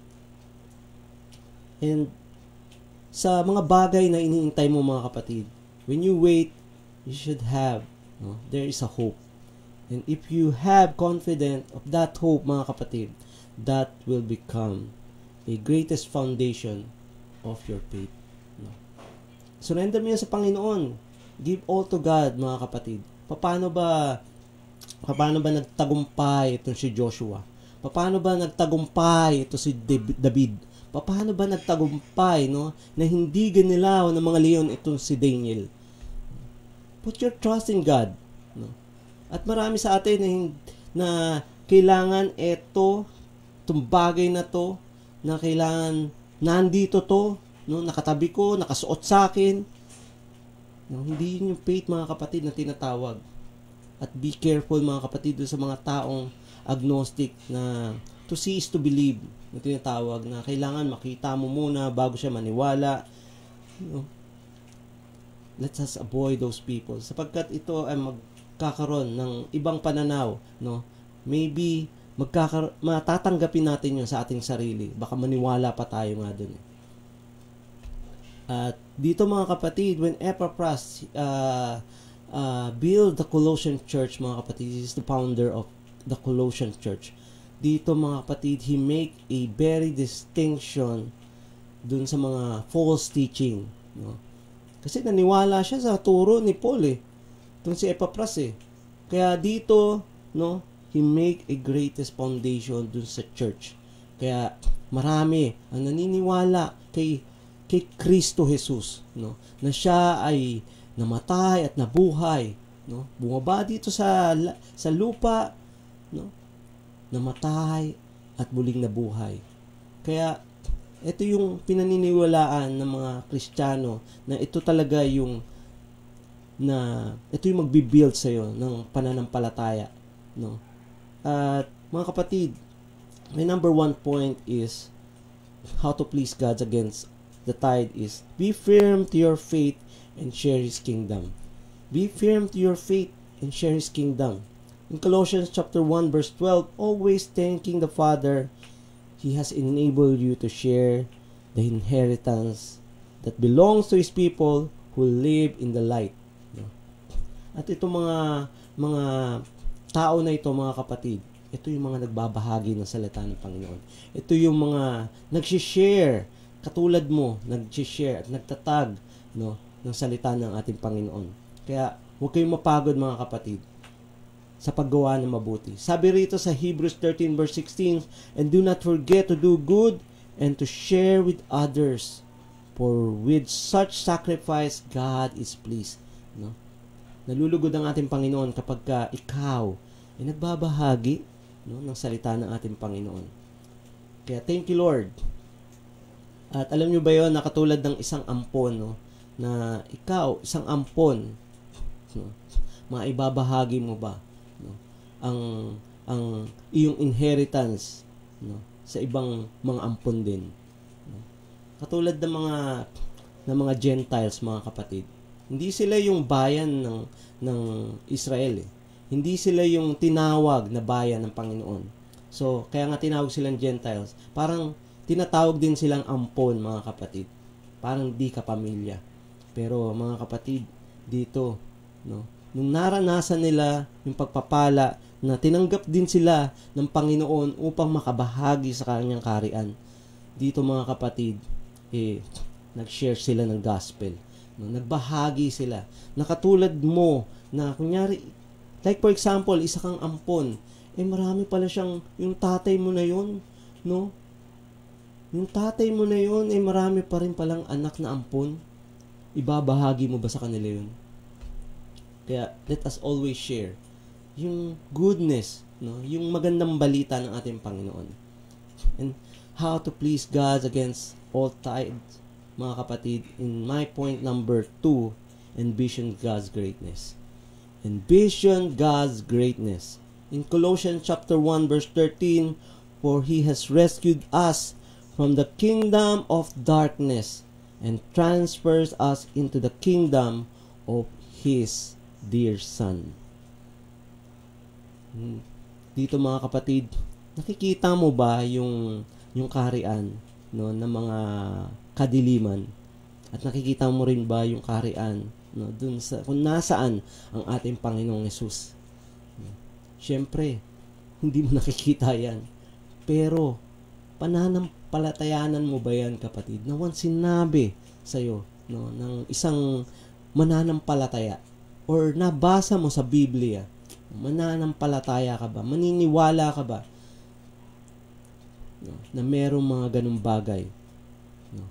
And sa mga bagay na iniintay mo, mga kapatid, when you wait, you should have, no, there is a hope. And if you have confidence of that hope, mga kapatid, that will become a greatest foundation of your faith. No? Surrender mo yan sa Panginoon. Give all to God, mga kapatid. Paano ba paano ba nagtagumpay itong si Joshua? Paano ba nagtagumpay ito si David? Paano ba nagtagumpay, no, na hindi ganilaw ng mga leon itong si Daniel? Put your trust in God, no? At marami sa atin na, na kailangan ito, itong bagay na to, na kailangan nandito to, no, nakatabi ko, nakasuot sa akin. No, hindi yun yung faith, mga kapatid, na tinatawag. At be careful, mga kapatid, doon sa mga taong agnostic na to see is to believe, na tinatawag, na kailangan makita mo muna bago siya maniwala. No? Let us avoid those people, sapagkat ito ay magkakaroon ng ibang pananaw, no? Maybe magkakar- matatanggapin natin yun sa ating sarili. Baka maniwala pa tayo nga dun. At dito, mga kapatid, when Epaphras uh, uh, build the Colossian church, mga kapatid, he is the founder of the Colossian church. Dito, mga kapatid, he make a very distinction dun sa mga false teaching, no? Kasi naniwala siya sa turo ni Paul eh. Itong si Epaphras eh. Kaya dito, no, he make a greatest foundation dun sa church. Kaya marami ang naniniwala kay kay Kristo Jesus, no, na siya ay namatay at nabuhay, no. Bumaba dito sa sa lupa, no, namatay at muling nabuhay. Kaya ito yung pinaniniwalaan ng mga Kristiyano, na ito talaga yung na ito yung magbi-build sa iyo ng pananampalataya, no. At mga kapatid, my number one point is how to please God against the tide is be firm to your faith and share His kingdom. Be firm to your faith and share His kingdom. In Colossians chapter one verse twelve, always thanking the Father, He has enabled you to share the inheritance that belongs to His people who live in the light. At ito mga mga tao na ito, mga kapatid, ito yung mga nagbabahagi ng salita ng Panginoon. Ito yung mga nag-share, katulad mo, nag-share at nagtatag, no, ng salita ng ating Panginoon. Kaya huwag kayong mapagod, mga kapatid, sa paggawa ng mabuti. Sabi rito sa Hebrews thirteen verse sixteen, and do not forget to do good and to share with others, for with such sacrifice God is pleased. No? Nalulugod ang ating Panginoon kapag ka ikaw ay nagbabahagi, no, ng salita ng ating Panginoon. Kaya thank you, Lord. At alam nyo ba yun, na katulad ng isang ampon, no, na ikaw, isang ampon, no, maibabahagi mo ba, no, ang ang iyong inheritance, no, sa ibang mga ampon din, no? Katulad ng mga ng mga Gentiles, mga kapatid, hindi sila yung bayan ng ng Israel eh. Hindi sila yung tinawag na bayan ng Panginoon. So kaya nga tinawag silang Gentiles. Parang tinatawag din silang ampon, mga kapatid. Parang di ka pamilya. Pero mga kapatid, dito, no, nung naranasan nila yung pagpapala, na tinanggap din sila ng Panginoon upang makabahagi sa kanyang kaharian. Dito, mga kapatid, eh, nag-share sila ng gospel. No, nagbahagi sila. Nakatulad mo, na kunyari, like for example, isa kang ampon, eh marami pala siyang, yung tatay mo na yun, no? Yung tatay mo na yun, eh marami pa rin palang anak na ampon. Ibabahagi mo ba sa kanila yun? Kaya, let us always share yung goodness, no, yung magandang balita ng ating Panginoon. And how to please God against all tides, mga kapatid, in my point number two, envision God's greatness. Envision God's greatness. In Colossians chapter one verse thirteen, for He has rescued us from the kingdom of darkness and transfers us into the kingdom of His dear Son. Dito, mga kapatid, nakikita mo ba yung yung kaharian, no, ng mga kadiliman, at nakikita mo rin ba yung kaharian, no, dun sa kung nasaan ang ating Panginoong Hesus? Siyempre, hindi mo nakikita yan. Pero pananampalatayanan mo ba yan, kapatid? Na once sinabi sa'yo, no, ng isang mananampalataya, or nabasa mo sa Biblia, mananampalataya ka ba? Maniniwala ka ba, no, na merong mga ganung bagay, no,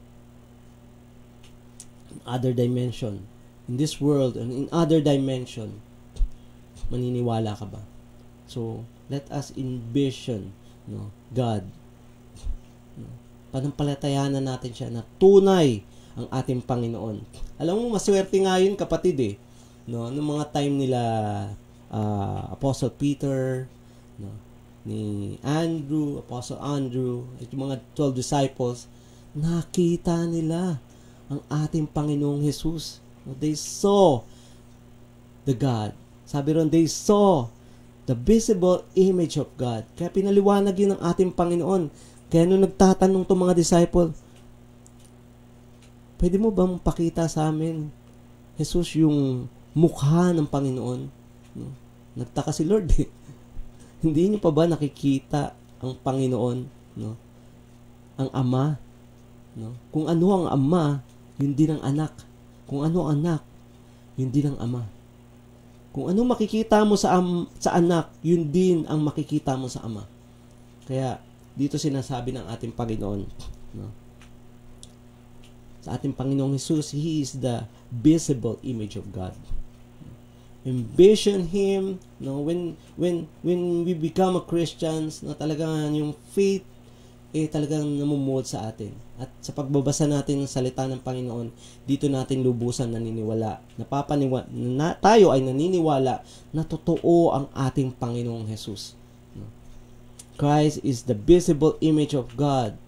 in other dimension, in this world and in other dimension? Maniniwala ka ba? So let us envision, no, God, no, Panampalatayanan natin siya na tunay ang ating Panginoon. Alam mo, maswerte nga yun, kapatid eh. No, noong mga time nila uh, Apostle Peter, no, ni Andrew, Apostle Andrew, at yung mga twelve disciples, nakita nila ang ating Panginoong Jesus. No, they saw the God. Sabi ron, they saw the visible image of God. Kaya pinaliwanag yun ng ating Panginoon. Kaya nung nagtatanong itong mga disciple, pwede mo bang pakita sa amin, Jesus, yung mukha ng Panginoon? No? Nagtaka si Lord eh. Hindi niyo pa ba nakikita ang Panginoon? No? Ang Ama? No? Kung ano ang Ama, yun din ang anak. Kung ano ang anak, yun din ang Ama. Kung ano makikita mo sa, am, sa anak, yun din ang makikita mo sa Ama. Kaya, dito sinasabi ng ating Panginoon, no? Sa ating Panginoong Jesus, He is the visible image of God. Envision Him, no? When, when, when we become a Christians, no, talagang yung faith, eh talagang namumuod sa atin. At sa pagbabasa natin ng salita ng Panginoon, dito natin lubusan naniniwala. Napapaniwa, na, tayo ay naniniwala na totoo ang ating Panginoong Jesus. No? Christ is the visible image of God.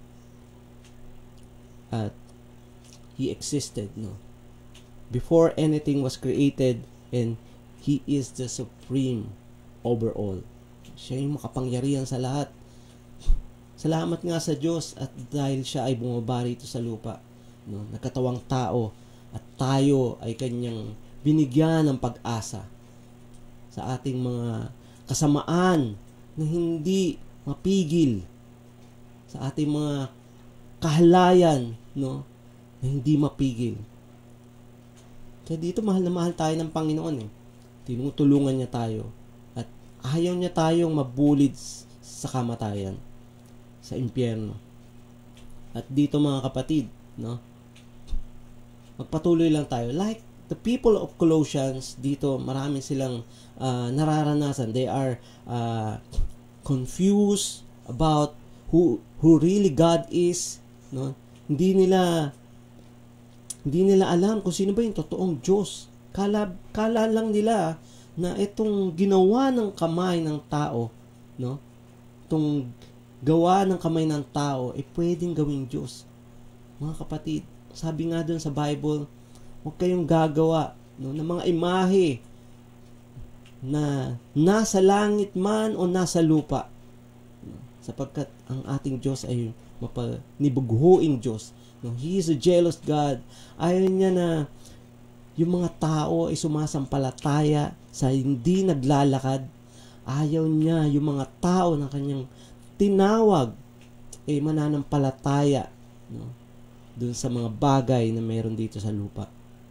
At He existed, no? Before anything was created, and He is the supreme over all. Siya yung makapangyarihan sa lahat. Salamat nga sa Diyos at dahil siya ay bumaba rito sa lupa, no, nagkatawang tao at tayo ay kanyang binigyan ng pag-asa sa ating mga kasamaan na hindi mapigil, sa ating mga kahalayan, no, na hindi mapigil. Kaya dito mahal na mahal tayo ng Panginoon eh. Tinutulungan niya tayo at ayaw niya tayong mabulid sa kamatayan, sa impyerno. At dito mga kapatid, no, magpatuloy lang tayo. Like the people of Colossians, dito marami silang uh, nararanasan. They are uh, confused about who who really God is, no? Hindi nila hindi nila alam kung sino ba yung totoong Diyos. Kala kala lang nila na itong ginawa ng kamay ng tao, no? Itong gawa ng kamay ng tao ay eh, pwedeng gawing Diyos. Mga kapatid, sabi nga doon sa Bible, huwag kayong gagawa, no, ng mga imahe na nasa langit man o nasa lupa. No, sapagkat ang ating Diyos ay mapanibughuing Diyos. No, He is a jealous God. Ayaw niya na yung mga tao ay sumasampalataya sa hindi naglalakad. Ayaw niya yung mga tao na kanyang tinawag eh mananampalataya, no, dun sa mga bagay na meron dito sa lupa.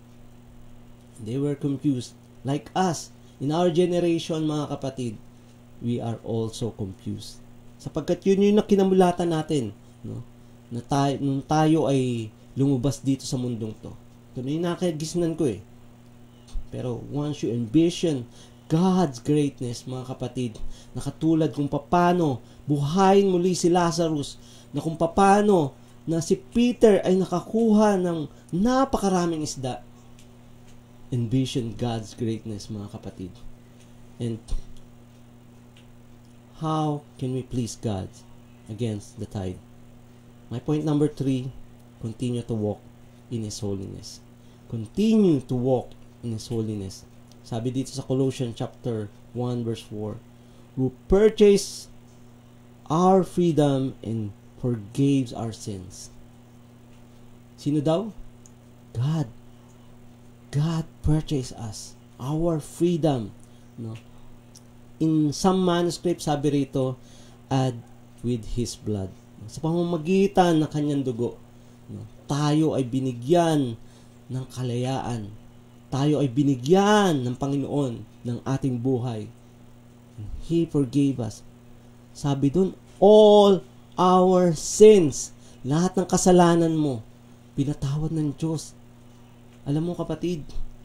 They were confused like us in our generation, mga kapatid. We are also confused sapagkat yun yung nakinamulatan natin, no, na tayo, nung tayo ay lumabas dito sa mundong to. Ito na yung nakagisnan ko eh. Pero once you envision God's greatness, mga kapatid, na katulad kung paano buhayin muli si Lazarus, na kung paano na si Peter ay nakakuha ng napakaraming isda. Envision God's greatness, mga kapatid. And how can we please God against the tide? My point number three, continue to walk in His holiness. Continue to walk in His holiness. Sabi dito sa Colossians chapter one verse four, who purchased our freedom and forgave our sins. Sino daw? God. God purchased us, our freedom. No? In some manuscript, sabi rito, add with His blood. Sa pamamagitan ng kanyang dugo, no, tayo ay binigyan ng kalayaan. Tayo ay binigyan ng Panginoon ng ating buhay. He forgave us. Sabi dun, all our sins, lahat ng kasalanan mo, pinatawad ng Diyos. Alam mo kapatid,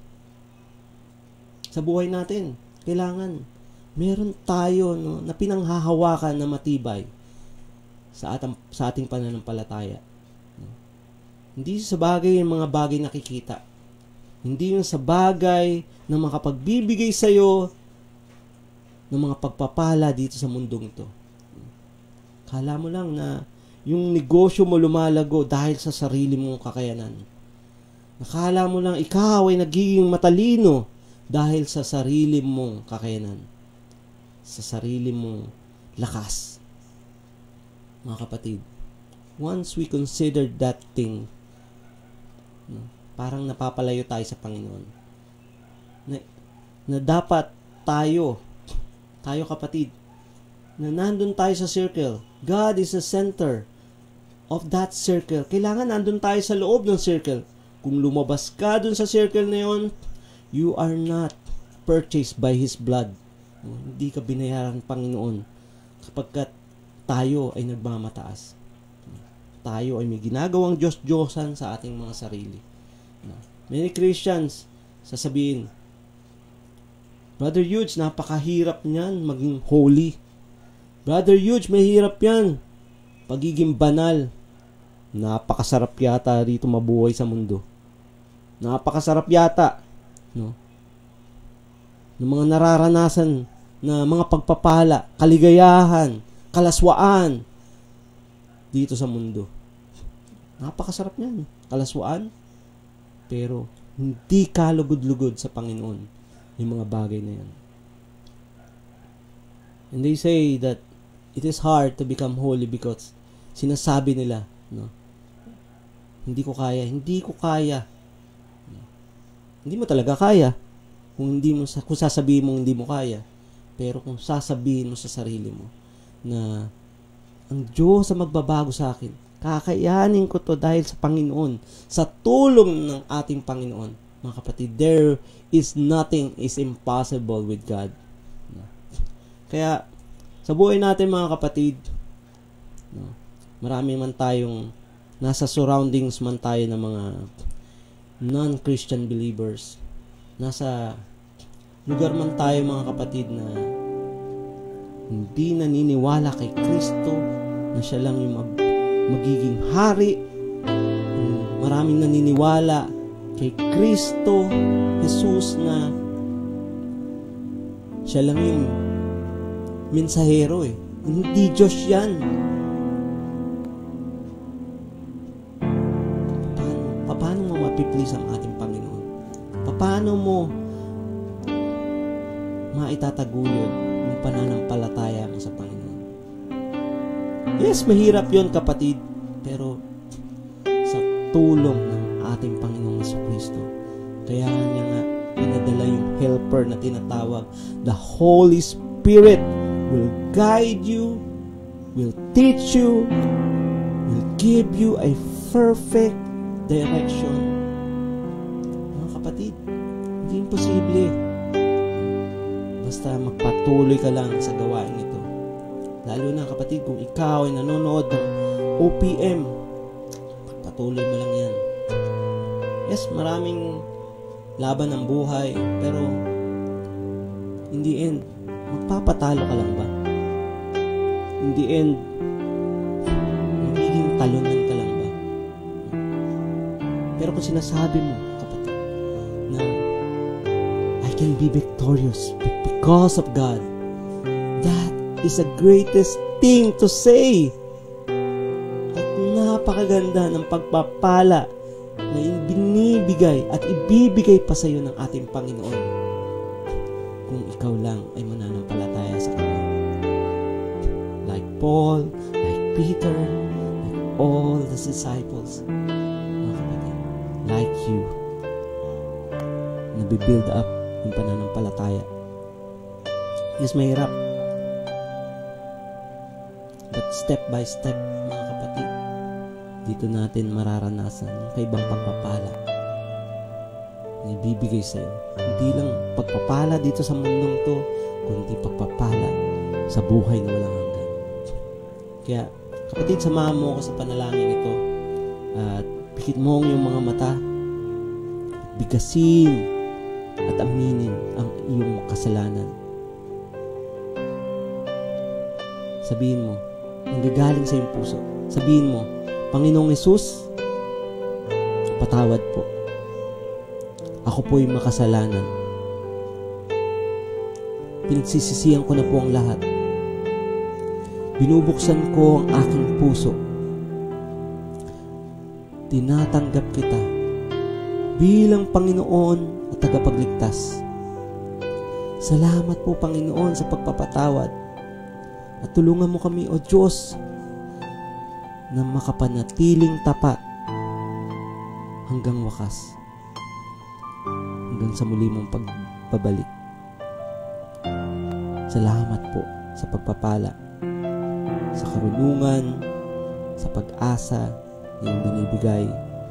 sa buhay natin, kailangan meron tayo, no, na pinanghahawakan na matibay. sa, atang, sa ating pananampalataya. Hindi sa bagay yung mga bagay nakikita. Hindi yung sa bagay na makapagbibigay sa'yo ng mga pagpapala dito sa mundong ito. Kala mo lang na yung negosyo mo lumalago dahil sa sarili mong kakayanan. Nakala mo lang ikaw ay nagiging matalino dahil sa sarili mong kakayanan. Sa sarili mong lakas. Mga kapatid, once we consider that thing, parang napapalayo tayo sa Panginoon. Na, na dapat tayo, tayo kapatid, na nandun tayo sa circle. God is the center of that circle. Kailangan nandun tayo sa loob ng circle. Kung lumabas ka dun sa circle na yun, you are not purchased by His blood. Hindi ka binayaran ng Panginoon kapag tayo ay nagmamataas. Tayo ay may ginagawang Diyos-Diyosan sa ating mga sarili. Many Christians sasabihin, Brother Yudes, napakahirap niyan maging holy. Brother Yudes, mahirap yan. Pagiging banal. Napakasarap yata rito mabuhay sa mundo. Napakasarap yata. No? Ng mga nararanasan na mga pagpapala, kaligayahan, kalaswaan dito sa mundo. Napakasarap niyan. Kalaswaan. Pero hindi kalugod-lugod sa Panginoon yung mga bagay na yan. And they say that it is hard to become holy because sinasabi nila, no? Hindi ko kaya, hindi ko kaya. Hindi mo talaga kaya. Kung hindi mo kung sasabihin mo hindi mo kaya. Pero kung sasabihin mo sa sarili mo na ang Diyos ang magbabago sa akin, kakayanin ko to dahil sa Panginoon, sa tulong ng ating Panginoon. Mga kapatid, there is nothing is impossible with God. Kaya, sa buhay natin mga kapatid, marami man tayong, nasa surroundings man tayo ng mga non-Christian believers. Nasa lugar man tayo mga kapatid na hindi naniniwala kay Kristo, na siya lang yung mag- magiging hari. Maraming naniniwala kay Kristo Jesus na siya lang yung mensahero eh. Hindi Diyos yan. Paano, paano mo mapiplease ang ating Panginoon? Paano mo maitataguyod yung pananampalataya mo sa Panginoon? Yes, mahirap yon kapatid. Pero sa tulong ng ating Panginoong Jesucristo, kaya niya nga pinadala yung helper na tinatawag. The Holy Spirit will guide you, will teach you, will give you a perfect direction. Mga kapatid, hindi imposible. Basta magpatuloy ka lang sa gawain ito. Lalo na kapatid, kung ikaw ay nanonood ng O P M, patuloy mo lang yan. Yes, maraming laban ng buhay, pero in the end, magpapatalo ka lang ba? In the end, magiging talunan ka lang ba? Pero kung sinasabi mo, kapatid, na I can be victorious because of God, that is the greatest thing to say. At napakaganda ng pagpapala na binibigay at ibibigay pa sa iyo ng ating Panginoon kung ikaw lang ay mananampalataya sa Kanya. Like Paul, like Peter, like all the disciples, mga kapatid, like you, nabibuild up yung pananampalataya. Yes, mahirap. But step by step, mga kapatid, dito natin mararanasan yung kaibang pagpapala na ibibigay sa'yo. Hindi lang pagpapala dito sa mundong to, kundi pagpapala sa buhay na walang hanggan. Kaya, kapatid, samahan mo ako sa panalangin ito at pikit mo ang iyong mga mata, bigasin at aminin ang iyong kasalanan. Sabihin mo, nanggagaling sa iyong puso. Sabihin mo, Panginoong Hesus, patawad po. Ako po'y makasalanan. Pinagsisisihan ko na po ang lahat. Binubuksan ko ang aking puso. Tinatanggap kita bilang Panginoon at tagapagligtas. Salamat po, Panginoon, sa pagpapatawad. At tulungan mo kami, O Diyos, na makapanatiling tapat hanggang wakas. Hanggang sa muli mong pagbabalik. Salamat po sa pagpapala, sa karunungan, sa pag-asa na iyong binibigay.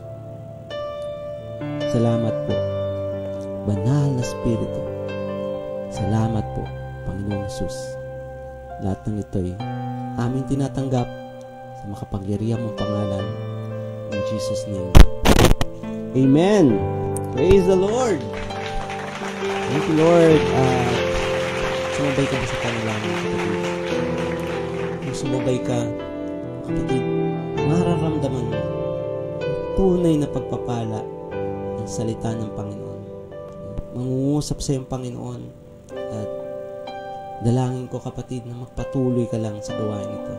Salamat po, Banal na Espiritu. Salamat po, Panginoong Hesus. Lahat ng ito'y aming tinatanggap sa makapangyarihan mong pangalan. In Jesus' name. Amen. Praise the Lord. Thank you, Lord. Uh, sumabay ka ba sa panalangin, kapatid? Kung sumabay ka, kapatid, mararamdaman mo tunay na pagpapala ng salita ng Panginoon. Mangungusap sa iyong Panginoon at dalangin ko, kapatid, na magpatuloy ka lang sa gawain ito.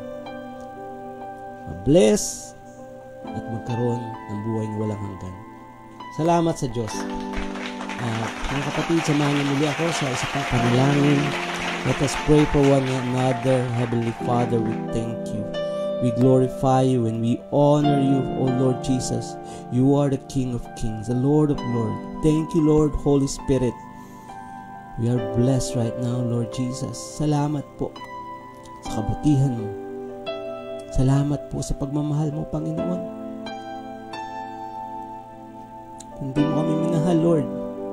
Ma-bless at magkaroon ng buhay na walang hanggan. Salamat sa Diyos. Uh, mga kapatid, samahan niyo muli ako sa isa pang panalangin. Let us pray for one another. Heavenly Father, we thank you. We glorify you and we honor you, O Lord Jesus. You are the King of Kings, the Lord of Lords. Thank you, Lord, Holy Spirit. We are blessed right now, Lord Jesus. Salamat po sa kabutihan mo. Salamat po sa pagmamahal mo, Panginoon. Hindi mo kami minahal, Lord.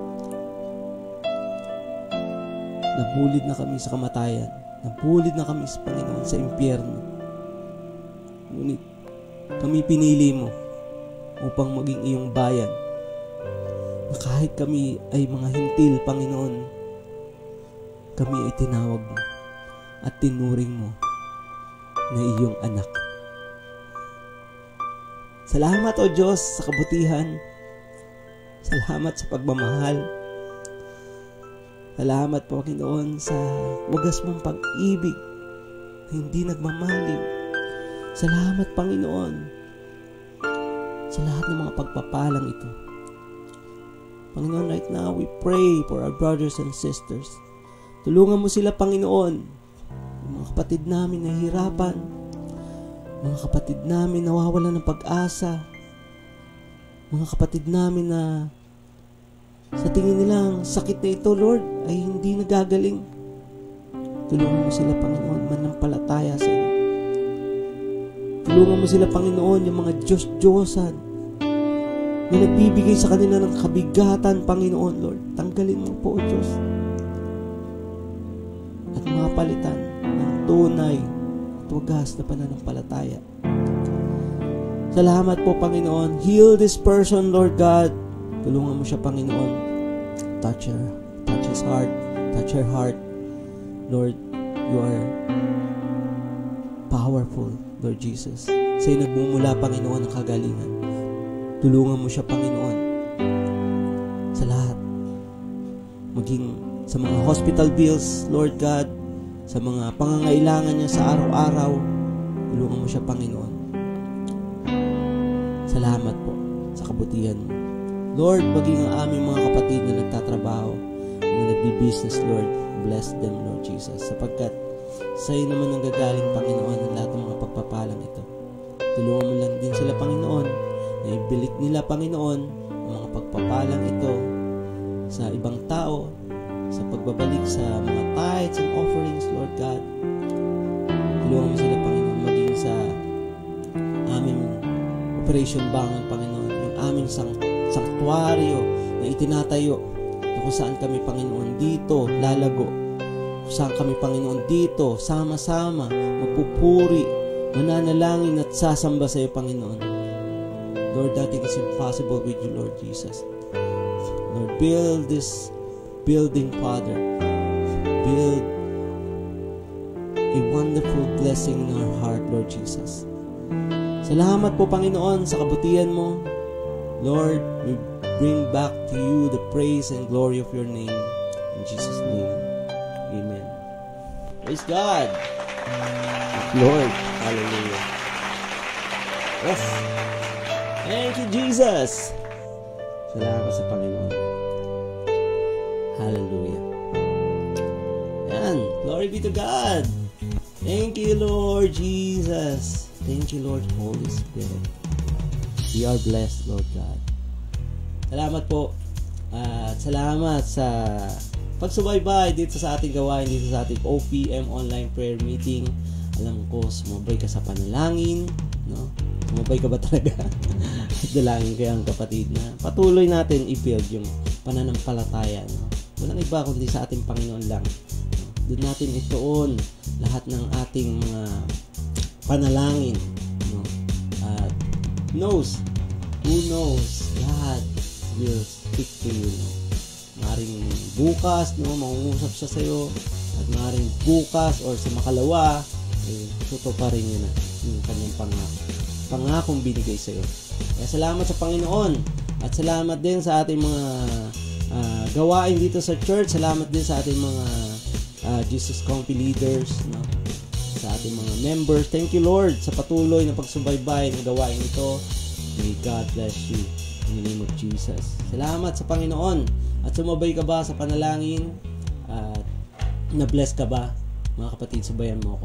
Nabulid na kami sa kamatayan. Nabulid na kami sa Panginoon sa impyerno. Ngunit kami pinili mo upang maging iyong bayan. Na kahit kami ay mga hintil, Panginoon, kami ay tinawag mo at tinuring mo na iyong anak. Salamat, O Diyos, sa kabutihan. Salamat sa pagmamahal. Salamat, Panginoon, sa wagas mong pag-ibig na hindi nagmamaliw. Salamat, Panginoon, sa lahat ng mga pagpapalang ito. Panginoon, right now, we pray for our brothers and sisters. Tulungan mo sila, Panginoon. Yung mga kapatid namin na hirapan, mga kapatid namin nawawalan ng pag-asa, mga kapatid namin na sa tingin nilang sakit na ito, Lord, ay hindi nagagaling. Tulungan mo sila, Panginoon, manampalataya sa iyo. Tulungan mo sila, Panginoon, yung mga Diyos-Diyosan na nagbibigay sa kanila ng kabigatan, Panginoon, Lord. Tanggalin mo po, O Diyos. At mapalitan ng tunay at wagas na pananampalataya. Salamat po, Panginoon. Heal this person, Lord God. Tulungan mo siya, Panginoon. Touch her. Touch his heart. Touch her heart. Lord, you are powerful, Lord Jesus. Sa'yo nagmumula, Panginoon, ang kagalingan. Tulungan mo siya, Panginoon, sa lahat. Maging sa mga hospital bills, Lord God, sa mga pangangailangan niya sa araw-araw. Tulungan mo siya, Panginoon. Salamat po sa kabutihan mo. Lord, maging ang aming mga kapatid na nagtatrabaho, mga nagbi-business, Lord, bless them, Lord Jesus, sapagkat sa iyo naman ang gagaling, Panginoon, ang lahat ng mga pagpapalang ito. Tulungan mo lang din sila, Panginoon, na ibilik nila, Panginoon, ang mga pagpapalang ito sa ibang tao, sa pagbabalik sa mga tithes and offerings, Lord God. Tulungan mo sila, Panginoon, maging sa aming Operation Bangon, Panginoon, yung aming sang sanktuaryo na itinatayo na kung saan kami, Panginoon, dito lalago, kung saan kami, Panginoon, dito sama-sama magpupuri, mananalangin at sasamba sa iyo, Panginoon. Lord, nothing is impossible with you, Lord Jesus. Lord, build this building, Father. Build a wonderful blessing in our heart, Lord Jesus. Salamat po, Panginoon, sa kabutihan mo. Lord, we bring back to you the praise and glory of your name. In Jesus' name, amen. Praise God. Lord, hallelujah. Yes. Thank you, Jesus. Salamat sa Panginoon. Hallelujah. Yan. Glory be to God. Thank you, Lord Jesus. Thank you, Lord Holy Spirit. We are blessed, Lord God. Salamat po. At uh, salamat sa pagsubaybay dito sa ating gawain, dito sa ating O P M online prayer meeting. Alam ko, sumabay ka sa panalangin, no? Sumabay ka ba talaga? Dalangin kayo ang kapatid na patuloy natin i-build yung pananampalataya, no? Walang iba kundi sa ating Panginoon lang, no? Doon natin ituon lahat ng ating mga panalangin, no? At knows, who knows, God will speak to you, no? Maring bukas, no, mangungusap siya sa'yo, at maring bukas or sa makalawa, eh, tutuparin niya na yung kanyang pangako. Pangakong binigay sa'yo. Kaya salamat sa Panginoon, at salamat din sa ating mga uh, gawain dito sa church. Salamat din sa ating mga uh, Jesus Compi leaders, no? Sa ating mga members. Thank you, Lord, sa patuloy na pagsubaybay ng gawain ito. May God bless you in the name of Jesus. Salamat sa Panginoon. At sumabay ka ba sa panalangin? At na-bless ka ba? Mga kapatid, subayan mo ko.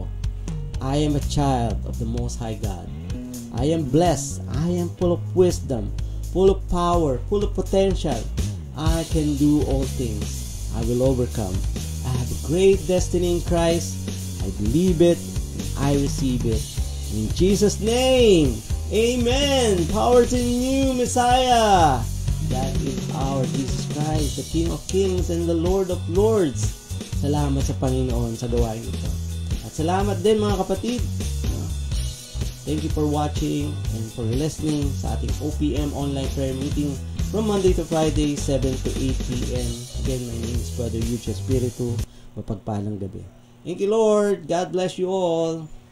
I am a child of the Most High God. I am blessed. I am full of wisdom, full of power, full of potential. I can do all things. I will overcome. I have a great destiny in Christ. I believe it. I receive it. In Jesus' name, amen. Power to you, Messiah. That is our Jesus Christ, the King of Kings and the Lord of Lords. Salamat sa Panginoon sa gawain ito. At salamat din, mga kapatid. Thank you for watching and for listening sa ating O P M online prayer meeting from Monday to Friday, seven to eight p.m. Again, my name is Brother Yucha Espiritu. Mapagpalang gabi. Thank you, Lord. God bless you all.